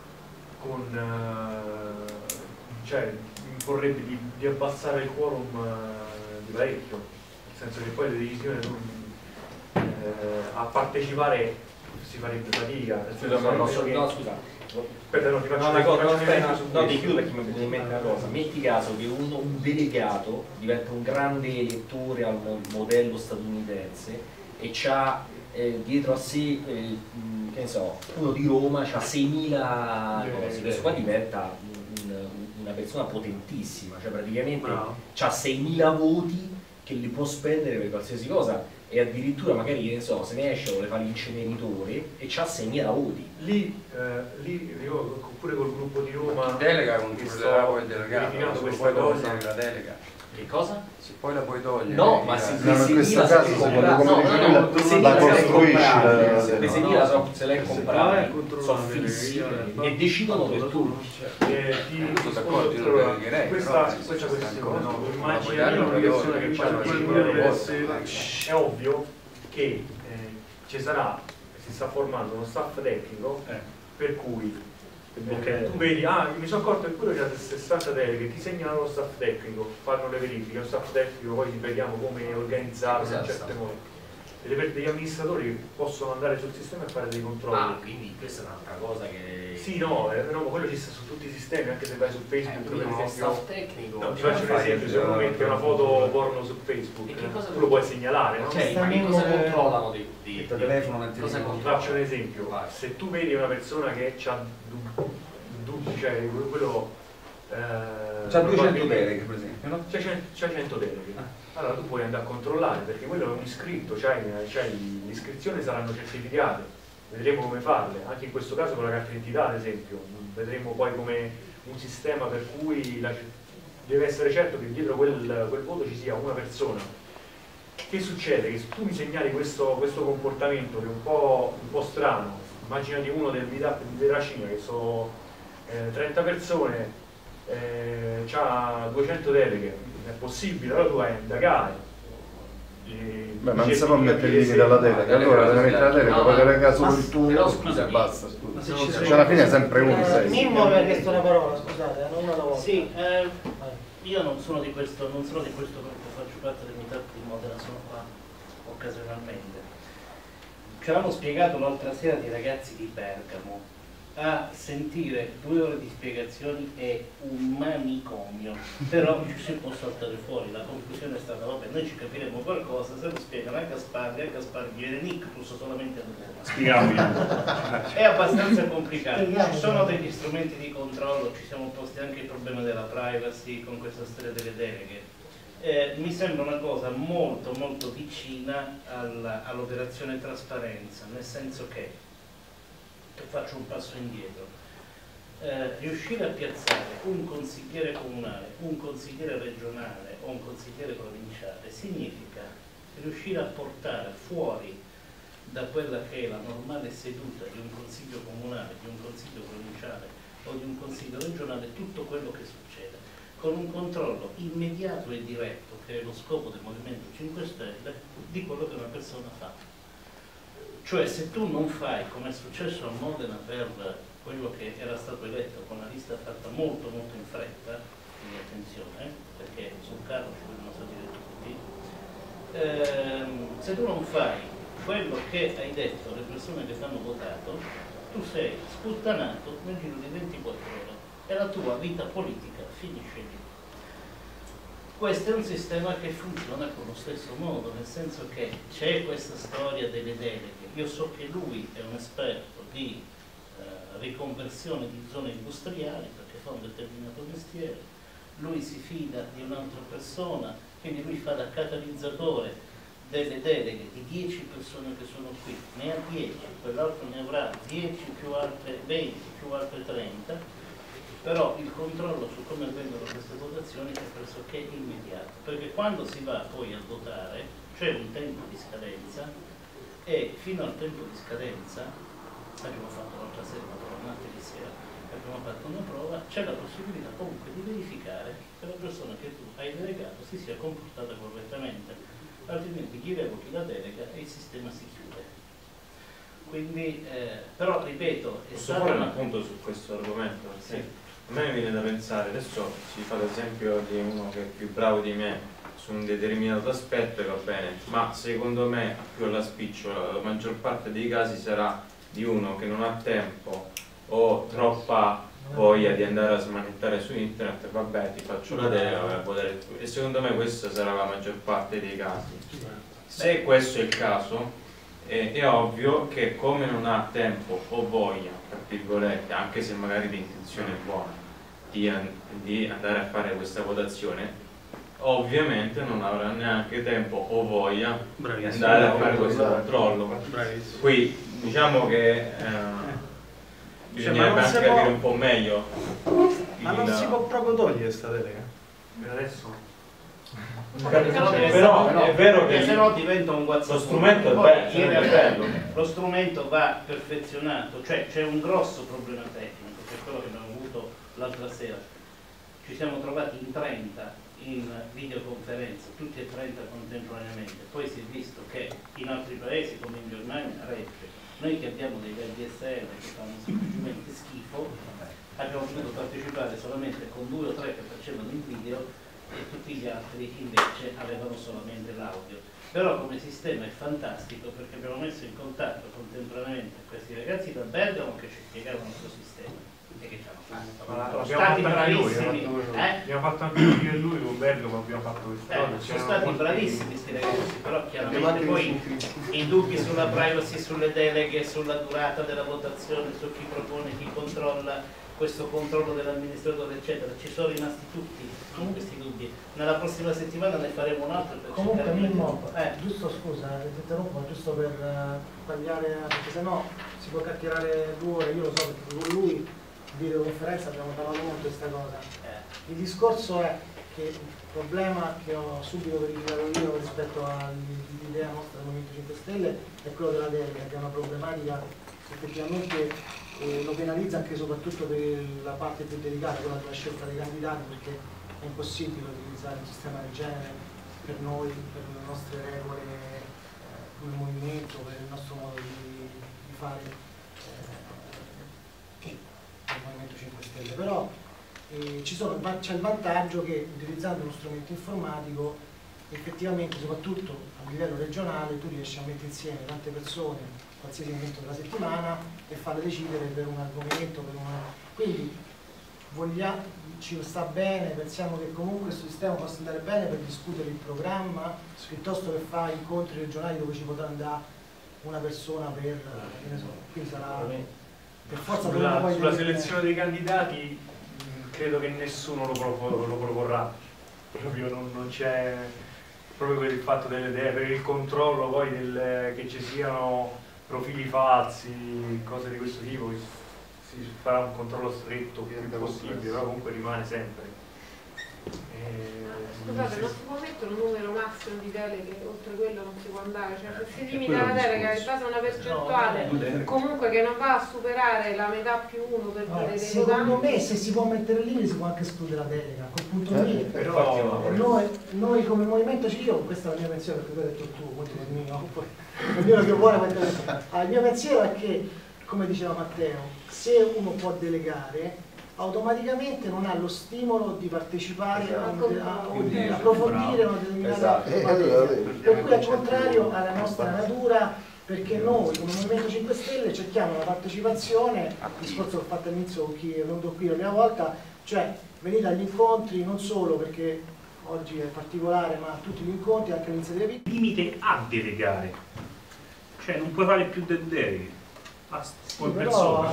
cioè imporrebbe di abbassare il quorum di parecchio, nel senso che poi le decisioni a partecipare si farebbe fatica. No, scusa. Aspetta, no, ti faccio una cosa. No, ti chiudo perché mi viene in mente una cosa. Metti caso che un delegato diventa un grande elettore al modello statunitense e c'ha dietro a sé, che ne so, uno di Roma, c'ha 6.000 cose. Questo qua diventa una persona potentissima, cioè praticamente c'ha 6.000 voti che li può spendere per qualsiasi cosa. E addirittura magari, che ne so, se ne esce vuole fare l'inceneritore e c'ha 6.000 voti. Lì oppure col gruppo di Roma chi delega controllerà poi il delegato, verificando poi questa lo cosa. la delega. Che cosa? Se poi la puoi togliere. No, ma se in questo caso la costruisci se l'hai comprata sono fissi e decidono per tutti. Questa questione, immaginiamo una persona che c'ha è ovvio che ci sarà, si sta formando uno staff tecnico per cui tu vedi, mi sono accorto che pure c'è 60 deleghe, ti segnano lo staff tecnico, fanno le verifiche, lo staff tecnico poi vediamo come organizzarlo in certe modi. Degli amministratori possono andare sul sistema e fare dei controlli. Quindi questa è un'altra cosa che... Sì, no, quello ci sta su tutti i sistemi, anche se vai su Facebook, per esempio. Staff tecnico. No, ti faccio un esempio, se uno mette una foto porno su Facebook, tu lo puoi segnalare, no? Cosa controllano il telefono? Ti faccio un esempio, se tu vedi una persona che ha dubbi, cioè quello... c'ha 200 deleghe, per esempio, no? C'ha 100 deleghe. Allora tu puoi andare a controllare, perché quello è un iscritto, l'iscrizione saranno certificate, vedremo come farle, anche in questo caso con la carta d'identità ad esempio, vedremo poi come un sistema per cui deve essere certo che dietro quel voto ci sia una persona. Che succede? Che se tu mi segnali questo comportamento che è un po' strano, immaginati uno del meetup della Cina che sono 30 persone, c'ha 200 deleghe, è possibile, allora tu vai a indagare. Ma non si può mettere il limite alla delega, allora deve mettere la delega, poi delega solo il tuo e basta. Cioè alla fine è sempre uno. Mimmo aveva chiesto una parola, scusate, non una alla volta. Sì, io non sono di questo gruppo, faccio parte del meetup di Modena, sono qua occasionalmente. Ci avevamo spiegato l'altra sera dei ragazzi di Bergamo. A sentire 2 ore di spiegazioni è un manicomio, però ci si può saltare fuori. La conclusione è stata: vabbè, noi ci capiremo qualcosa, se lo spiegano a Gasparri viene Nictus solamente a Roma. Spiegabile. È abbastanza complicato, ci sono degli strumenti di controllo, ci siamo posti anche il problema della privacy con questa storia delle deleghe. Mi sembra una cosa molto molto vicina all'operazione trasparenza, nel senso che faccio un passo indietro. Riuscire a piazzare un consigliere comunale, un consigliere regionale o un consigliere provinciale significa riuscire a portare fuori da quella che è la normale seduta di un consiglio comunale, di un consiglio provinciale o di un consiglio regionale tutto quello che succede, con un controllo immediato e diretto, che è lo scopo del Movimento 5 Stelle, di quello che una persona fa. Cioè, se tu non fai, come è successo a Modena per quello che era stato eletto con la lista fatta molto molto in fretta, quindi attenzione, perché sul carro ci vogliono salire tutti, se tu non fai quello che hai detto alle persone che ti hanno votato, tu sei sputtanato nel giro di 24 ore e la tua vita politica finisce lì. Questo è un sistema che funziona con lo stesso modo, nel senso che c'è questa storia delle deleghe. Io so che lui è un esperto di riconversione di zone industriali perché fa un determinato mestiere, lui si fida di un'altra persona, quindi lui fa da catalizzatore delle deleghe di 10 persone che sono qui, ne ha 10, quell'altro ne avrà 10 più altre 20 più altre 30, però il controllo su come avvengono queste votazioni è pressoché immediato, perché quando si va poi a votare c'è un tempo di scadenza e fino al tempo di scadenza, abbiamo fatto l'altra sera una tornata di sera, abbiamo fatto una prova, c'è la possibilità comunque di verificare che la persona che tu hai delegato si sia comportata correttamente, altrimenti gli revochi la delega e il sistema si chiude. Quindi, però ripeto, è posso fare un appunto su questo argomento? Sì. A me viene da pensare, adesso si fa l'esempio di uno che è più bravo di me su un determinato aspetto e va bene, ma secondo me più alla spicciola la maggior parte dei casi sarà di uno che non ha tempo o troppa voglia di andare a smanettare su internet, vabbè ti faccio la delega e secondo me questa sarà la maggior parte dei casi. Se questo è il caso è ovvio che come non ha tempo o voglia, tra virgolette, anche se magari l'intenzione è buona di andare a fare questa votazione, ovviamente non avrà neanche tempo o voglia di andare a fare questo controllo. Qui diciamo che bisognerebbe anche capire un po' meglio. Ma non si può proprio togliere questa delega? Per adesso? Però è vero che se no diventa un guazzabuglio. Lo strumento è bello. Lo strumento va perfezionato, cioè c'è un grosso problema tecnico, che è quello che abbiamo avuto l'altra sera. Ci siamo trovati in 30 in videoconferenza, tutti e 30 contemporaneamente, poi si è visto che in altri paesi come in Germania regge. Noi che abbiamo dei DSL che fanno semplicemente schifo, abbiamo potuto partecipare solamente con 2 o 3 che facevano il video e tutti gli altri invece avevano solamente l'audio. Però come sistema è fantastico perché abbiamo messo in contatto contemporaneamente questi ragazzi da Bergamo che ci spiegavano il suo sistema e che ci hanno fatto. Sono stati bravissimi. Abbiamo fatto anche lui con Bergamo, abbiamo fatto questo. Sono stati bravissimi questi ragazzi, però chiaramente poi i dubbi sulla privacy, sulle deleghe, sulla durata della votazione, su chi propone, chi controlla, questo controllo dell'amministratore eccetera, ci sono rimasti tutti con questi dubbi. Nella prossima settimana ne faremo un altro per comunque Mimmo, giusto scusa, ti interrompo, giusto per tagliare, perché sennò si può chiacchierare 2 ore, io lo so perché con lui in videoconferenza abbiamo parlato molto di questa cosa. Il discorso è che il problema che ho subito verificato io rispetto all'idea nostra del Movimento 5 Stelle è quello della delega, che è una problematica che effettivamente lo penalizza anche e soprattutto per la parte più delicata, quella della scelta dei candidati, perché è impossibile utilizzare un sistema del genere per noi, per le nostre regole come movimento, per il nostro modo di fare il Movimento 5 Stelle. Però c'è il vantaggio che utilizzando uno strumento informatico effettivamente, soprattutto a livello regionale, tu riesci a mettere insieme tante persone qualsiasi momento della settimana e farle decidere per un argomento, quindi ci sta bene, pensiamo che comunque questo sistema possa andare bene per discutere il programma piuttosto che fare incontri regionali dove ci potrà andare una persona per, che ne so, quindi sarà per forza sulla selezione dei candidati credo che nessuno lo proporrà, proprio non c'è, proprio per il fatto per il controllo poi che ci siano profili falsi, cose di questo tipo, si farà un controllo stretto più possibile, però comunque rimane sempre. Scusate, non si può mettere un numero massimo di deleghe, oltre quello non si può andare, cioè se si limita la delega in base a una percentuale comunque che non va a superare la metà più 1 per dire dei secondo me se si può mettere il limite si può anche escludere la delega, a quel punto lì però noi come movimento io, questa è la mia pensione perché tu hai detto tu, molto il mio, poi ognuno che vuole mettere. Il mio pensiero è che, come diceva Matteo, se uno può delegare automaticamente non ha lo stimolo di partecipare o di approfondire una determinata materia, per cui al contrario alla nostra natura perché noi come Movimento 5 Stelle cerchiamo la partecipazione, il discorso che ho fatto all'inizio con chi è venuto qui la prima volta, cioè venite agli incontri non solo perché oggi è particolare, ma a tutti gli incontri, anche all'iniziativa. Limite a delegare, cioè non puoi fare più del deleghe, basta, come persona.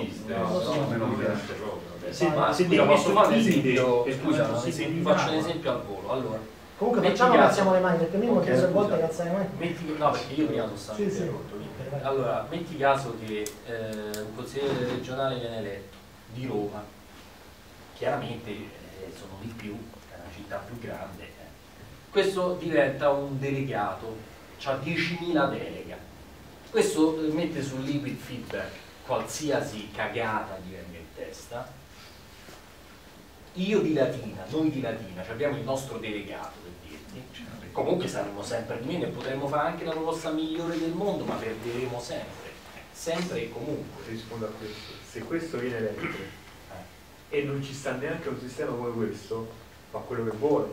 Se ti posso fare un esempio, scusa, faccio un esempio al volo. Allora, comunque facciamo che alziamo le mani, perché prima okay, volte che alziamo le mani. No, perché io prima sono stato interrotto. Allora, metti caso che un consigliere regionale viene eletto di Roma, chiaramente sono di più, è una città più grande, questo diventa un delegato, ha 10.000 delega, questo mette sul liquid feedback qualsiasi cagata gli venga in testa. Io di Latina, noi di Latina, cioè abbiamo il nostro delegato, per dirti, comunque saremo sempre di meno e potremo fare anche la proposta migliore del mondo, ma perderemo sempre, sempre e comunque. Rispondo a questo: se questo viene eletto e non ci sta neanche un sistema come questo, fa quello che vuole.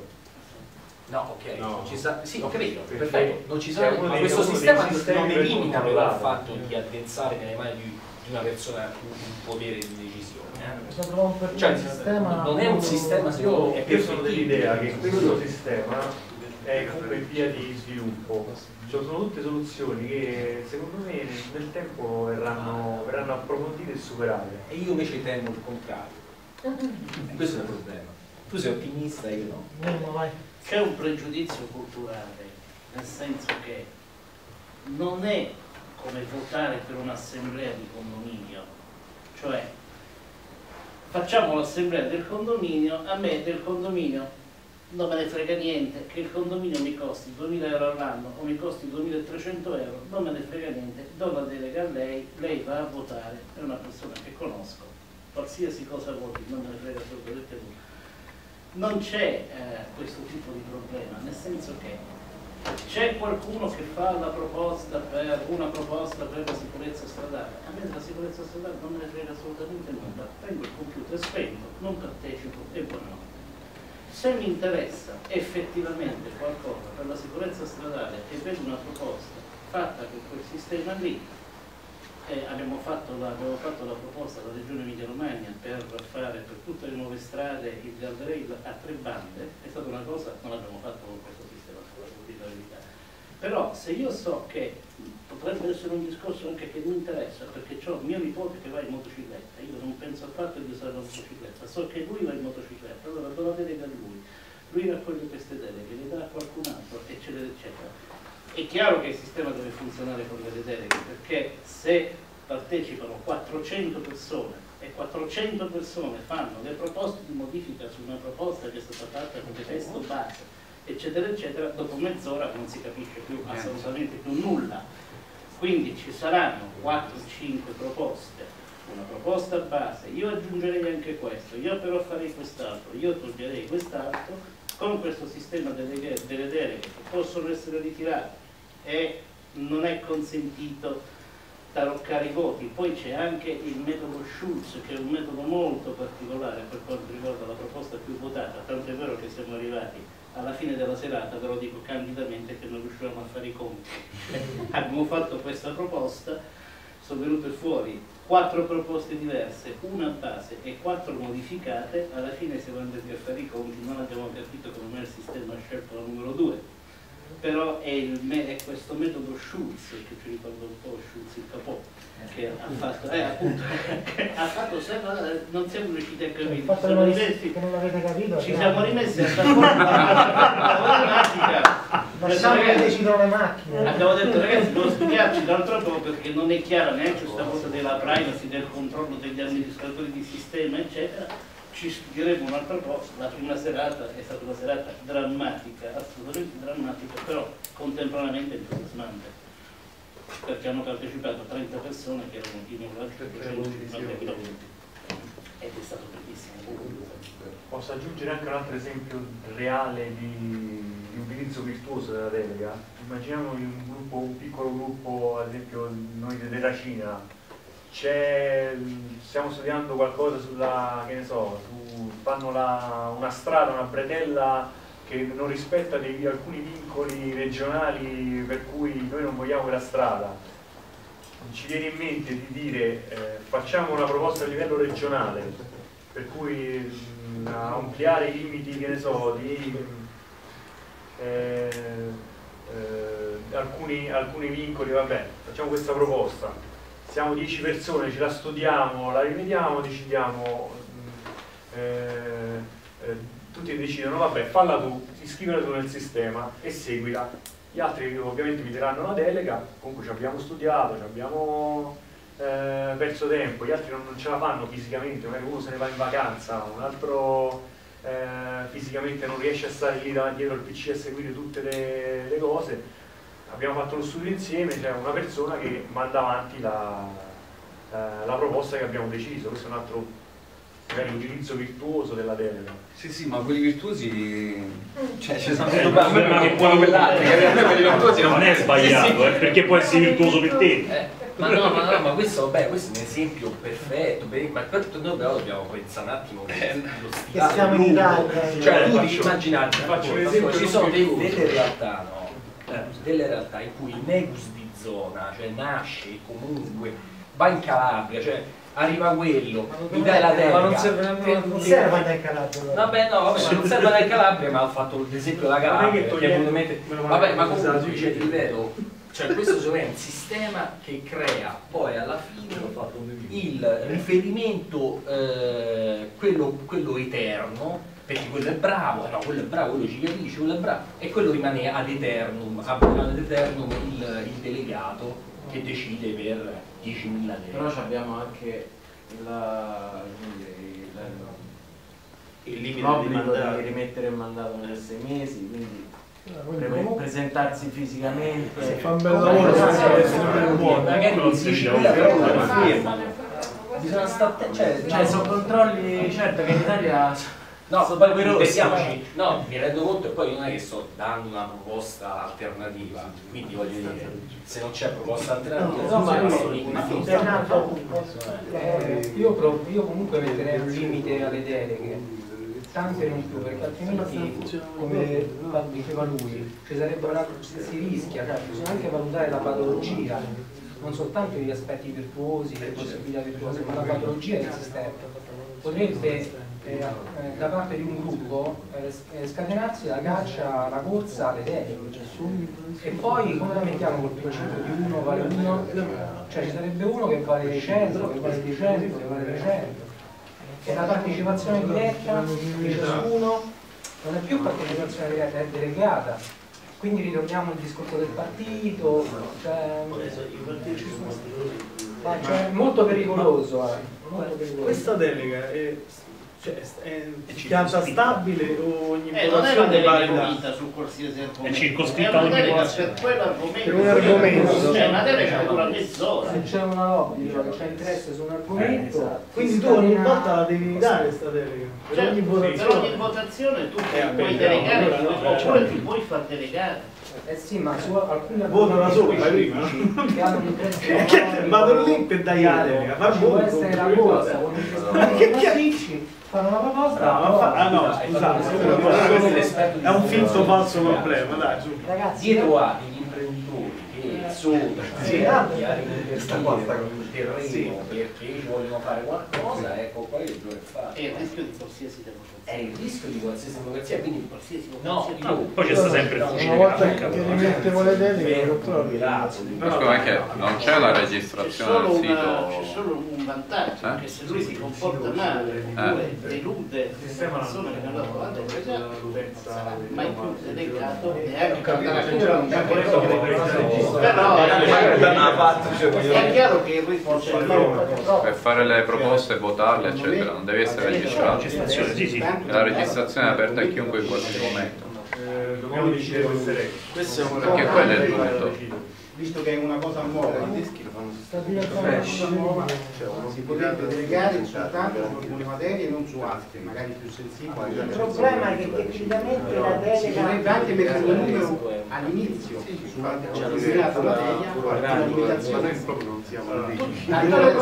No, ok, no. Non ci sta, sì, ho capito, perfetto, non ci sta, ma questo sistema non elimina però il fatto di addensare nelle mani di una persona un potere di decisione. Cioè, non è un sistema, secondo me, io sono dell'idea che questo sistema è comunque in via di sviluppo, cioè, sono tutte soluzioni che secondo me nel tempo verranno approfondite e superate. E io invece temo il contrario. Questo è il problema. Tu sei ottimista e io no. C'è un pregiudizio culturale, nel senso che non è come votare per un'assemblea di condominio, cioè facciamo l'assemblea del condominio, a me del condominio non me ne frega niente, che il condominio mi costi 2.000 euro all'anno o mi costi 2.300 euro, non me ne frega niente, do la delega a lei, lei va a votare, è una persona che conosco, qualsiasi cosa voti, non me ne frega assolutamente nulla. Non c'è questo tipo di problema, nel senso che c'è qualcuno che fa una proposta per la sicurezza stradale. A me della sicurezza stradale non me ne frega assolutamente nulla, tengo il computer spento, non partecipo e buonanotte. Se mi interessa effettivamente qualcosa per la sicurezza stradale e vedo una proposta fatta con quel sistema lì, abbiamo fatto la proposta alla Regione Emilia-Romagna per fare per tutte le nuove strade il guardrail a 3 bande, è stata una cosa, non l'abbiamo fatto con questo sistema, devo dire la verità. Però se io so che potrebbe essere un discorso anche che mi interessa, perché ho mio nipote che va in motocicletta, io non penso affatto di usare la motocicletta, so che lui va in motocicletta, allora do la delega a lui raccoglie queste deleghe, le dà a qualcun altro, eccetera, eccetera. È chiaro che il sistema deve funzionare con delle deleghe, perché se partecipano 400 persone e 400 persone fanno le proposte di modifica su una proposta che è stata fatta come testo base, eccetera, eccetera, dopo mezz'ora non si capisce più assolutamente più nulla. Quindi ci saranno 4-5 proposte, una proposta base, io aggiungerei anche questo, io però farei quest'altro, io toglierei quest'altro, con questo sistema delle deleghe che possono essere ritirate e non è consentito taroccare i voti. Poi c'è anche il metodo Schulz, che è un metodo molto particolare per quanto riguarda la proposta più votata, tanto è vero che siamo arrivati alla fine della serata, ve lo dico candidamente che non riuscivamo a fare i conti. Abbiamo fatto questa proposta, sono venute fuori 4 proposte diverse, una base e 4 modificate, alla fine siamo andati a fare i conti, non abbiamo capito come il sistema ha scelto la numero 2. Però è questo metodo Schulz, che ci ricorda un po' Schulz il capò, che ha fatto, appunto, ha fatto sempre, non siamo riusciti a capire, ci siamo rimessi a fare la lasciamo che decidono le macchine. Abbiamo detto ragazzi, devo studiarci d'altro po' perché non è chiara neanche questa cosa della privacy, del controllo degli amministratori di sistema, eccetera. Ci studieremo un'altra cosa. La prima serata è stata una serata drammatica, assolutamente drammatica, però contemporaneamente entusiasmante, perché hanno partecipato 30 persone che erano in un raggio di 250 km ed è stato bellissimo. Posso aggiungere anche un altro esempio reale di utilizzo virtuoso della delega? Immaginiamo un piccolo gruppo, ad esempio noi della Cina, stiamo studiando qualcosa sulla, che ne so, fanno una strada, una bretella che non rispetta alcuni vincoli regionali per cui noi non vogliamo quella strada. ci viene in mente di dire facciamo una proposta a livello regionale per cui ampliare i limiti, che ne so, di alcuni vincoli, vabbè, facciamo questa proposta, siamo 10 persone, ce la studiamo, la rivediamo, decidiamo, tutti decidono, vabbè, falla tu, iscrivila tu nel sistema e seguila. Gli altri ovviamente vi daranno una delega, comunque ci abbiamo studiato, ci abbiamo perso tempo, gli altri non ce la fanno fisicamente, magari uno se ne va in vacanza, un altro fisicamente non riesce a stare lì dietro il PC a seguire tutte le cose. Abbiamo fatto lo studio insieme, c'è una persona che manda avanti la proposta che abbiamo deciso. Questo è un altro magari utilizzo virtuoso della delega. Sì, sì, ma quelli virtuosi, cioè ci sono ma che buono quell'altro, non è sbagliato, perché può essere virtuoso per te. Ma questo, vabbè, questo è un esempio perfetto, ma per noi però dobbiamo pensare un attimo lo che siamo in Italia, cioè tu devi immaginare, ci sono delle realtà, no? Delle realtà in cui il negus di zona, cioè nasce comunque, va in Calabria, cioè arriva quello, mi dai la delega. Ma non serve andare in Calabria. Vabbè, no, vabbè, non serve andare in Calabria, ma ho fatto l'esempio della Calabria, vabbè, ma comunque, cioè, ti ripeto, cioè questo è un sistema che crea poi alla fine il riferimento, quello eterno, perché quello è bravo, no, quello è bravo, quello ci capisce, quello è bravo, e quello rimane ad eternum il delegato che decide per 10.000 euro. Però abbiamo anche l'obbligo di rimettere il mandato nei 6 mesi, quindi presentarsi fisicamente. Se fa un bel lavoro magari non si quella però non la firma. Bisogna stare, cioè sono controlli, certo che in Italia. No, poi pensiamoci, no, mi rendo conto e poi non è che sto dando una proposta alternativa, quindi voglio dire, se non c'è proposta alternativa, io comunque metterei un limite alle deleghe, tante non più, perché altrimenti, come diceva lui, si rischia, cioè bisogna anche valutare la patologia, non soltanto gli aspetti virtuosi, le possibilità virtuose, ma la patologia del sistema. Potrebbe da parte di un gruppo scatenarsi la caccia, la corsa alle deleghe, e poi come la mettiamo col principio di uno vale uno? Cioè ci sarebbe uno che vale 100, che vale 200, che vale 300, e la partecipazione diretta di ciascuno non è più partecipazione diretta, è delegata, quindi ritorniamo al discorso del partito, cioè è molto pericoloso, molto pericoloso. Questa delega è pianta stabile o ogni non è una delega valida? unita su qualsiasi argomento, è circoscritta è una ogni delega cosa. per quell'argomento, Per un argomento. cioè una delega dura mezz'ora. Se c'è una lobby che c'è interesse su un argomento, Esatto. Quindi tu ogni volta la devi dare questa delega per Cioè, ogni votazione. per ogni votazione tu puoi delegare oppure ti puoi far delegare. sì, ma su alcuni Vota da solo, specifici che hanno un interesse vado lì per dare la delega, far può voto. essere la cosa con i fanno una proposta, Scusate, è un finto falso problema, dai, su. ragazzi, dietro a degli imprenditori che sono certi a reinvestire il terreno perché vogliono fare qualcosa, ecco qua il gioco è fatto. È il rischio di qualsiasi democrazia. È il rischio di qualsiasi democrazia, quindi qualsiasi Poi c'è sta sempre il fucile. Una volta che rimettevo le deleghe, Questo è che non c'è la registrazione del sito. C'è solo un vantaggio, che se lui si comporta male oppure delude le persone che hanno dato la delega, non sarà mai più delegato neanche però è chiaro che il ritmo c'è Per fare le proposte, votarle, eccetera, non deve essere registrato. La registrazione è aperta a chiunque in qualsiasi momento. Dobbiamo decidere queste regole. Questo è un Perché quello è il punto. Visto che è una cosa nuova, si potrebbe delegare soltanto su alcune materie e non su altre, magari più sensibili. Il problema è che tecnicamente la Si delega potrebbe anche mettere un numero all'inizio su una determinata materia, una limitazione. tutte le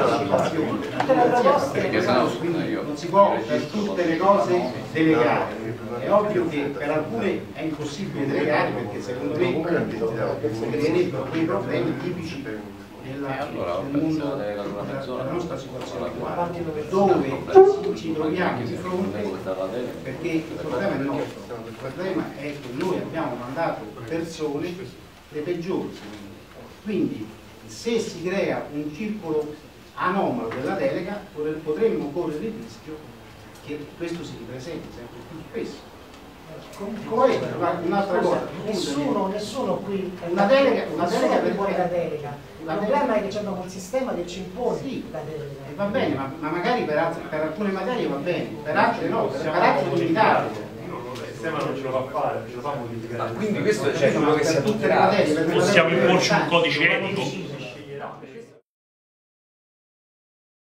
proposte Non si può per tutte le cose delegare. È ovvio che per alcune è impossibile delegare perché secondo me creerebbero quei problemi tipici nel mondo della nostra situazione attuale, dove ci troviamo di fronte, perché il problema è nostro, il problema è che noi abbiamo mandato persone le peggiori, quindi se si crea un circolo anomalo della delega potremmo correre il rischio che questo si ripresenti sempre più spesso. Poi un'altra cosa, nessuno qui una delega per poi la delega. Il problema è che c'è un sistema che ci impone la delega. E va bene, ma magari per alcune materie va bene, per altre no, per altre limitate. Il sistema non ce lo fa fare, ce lo fa modificare. Quindi questo è quello che si è tutte le materie. Possiamo imporci un codice etico.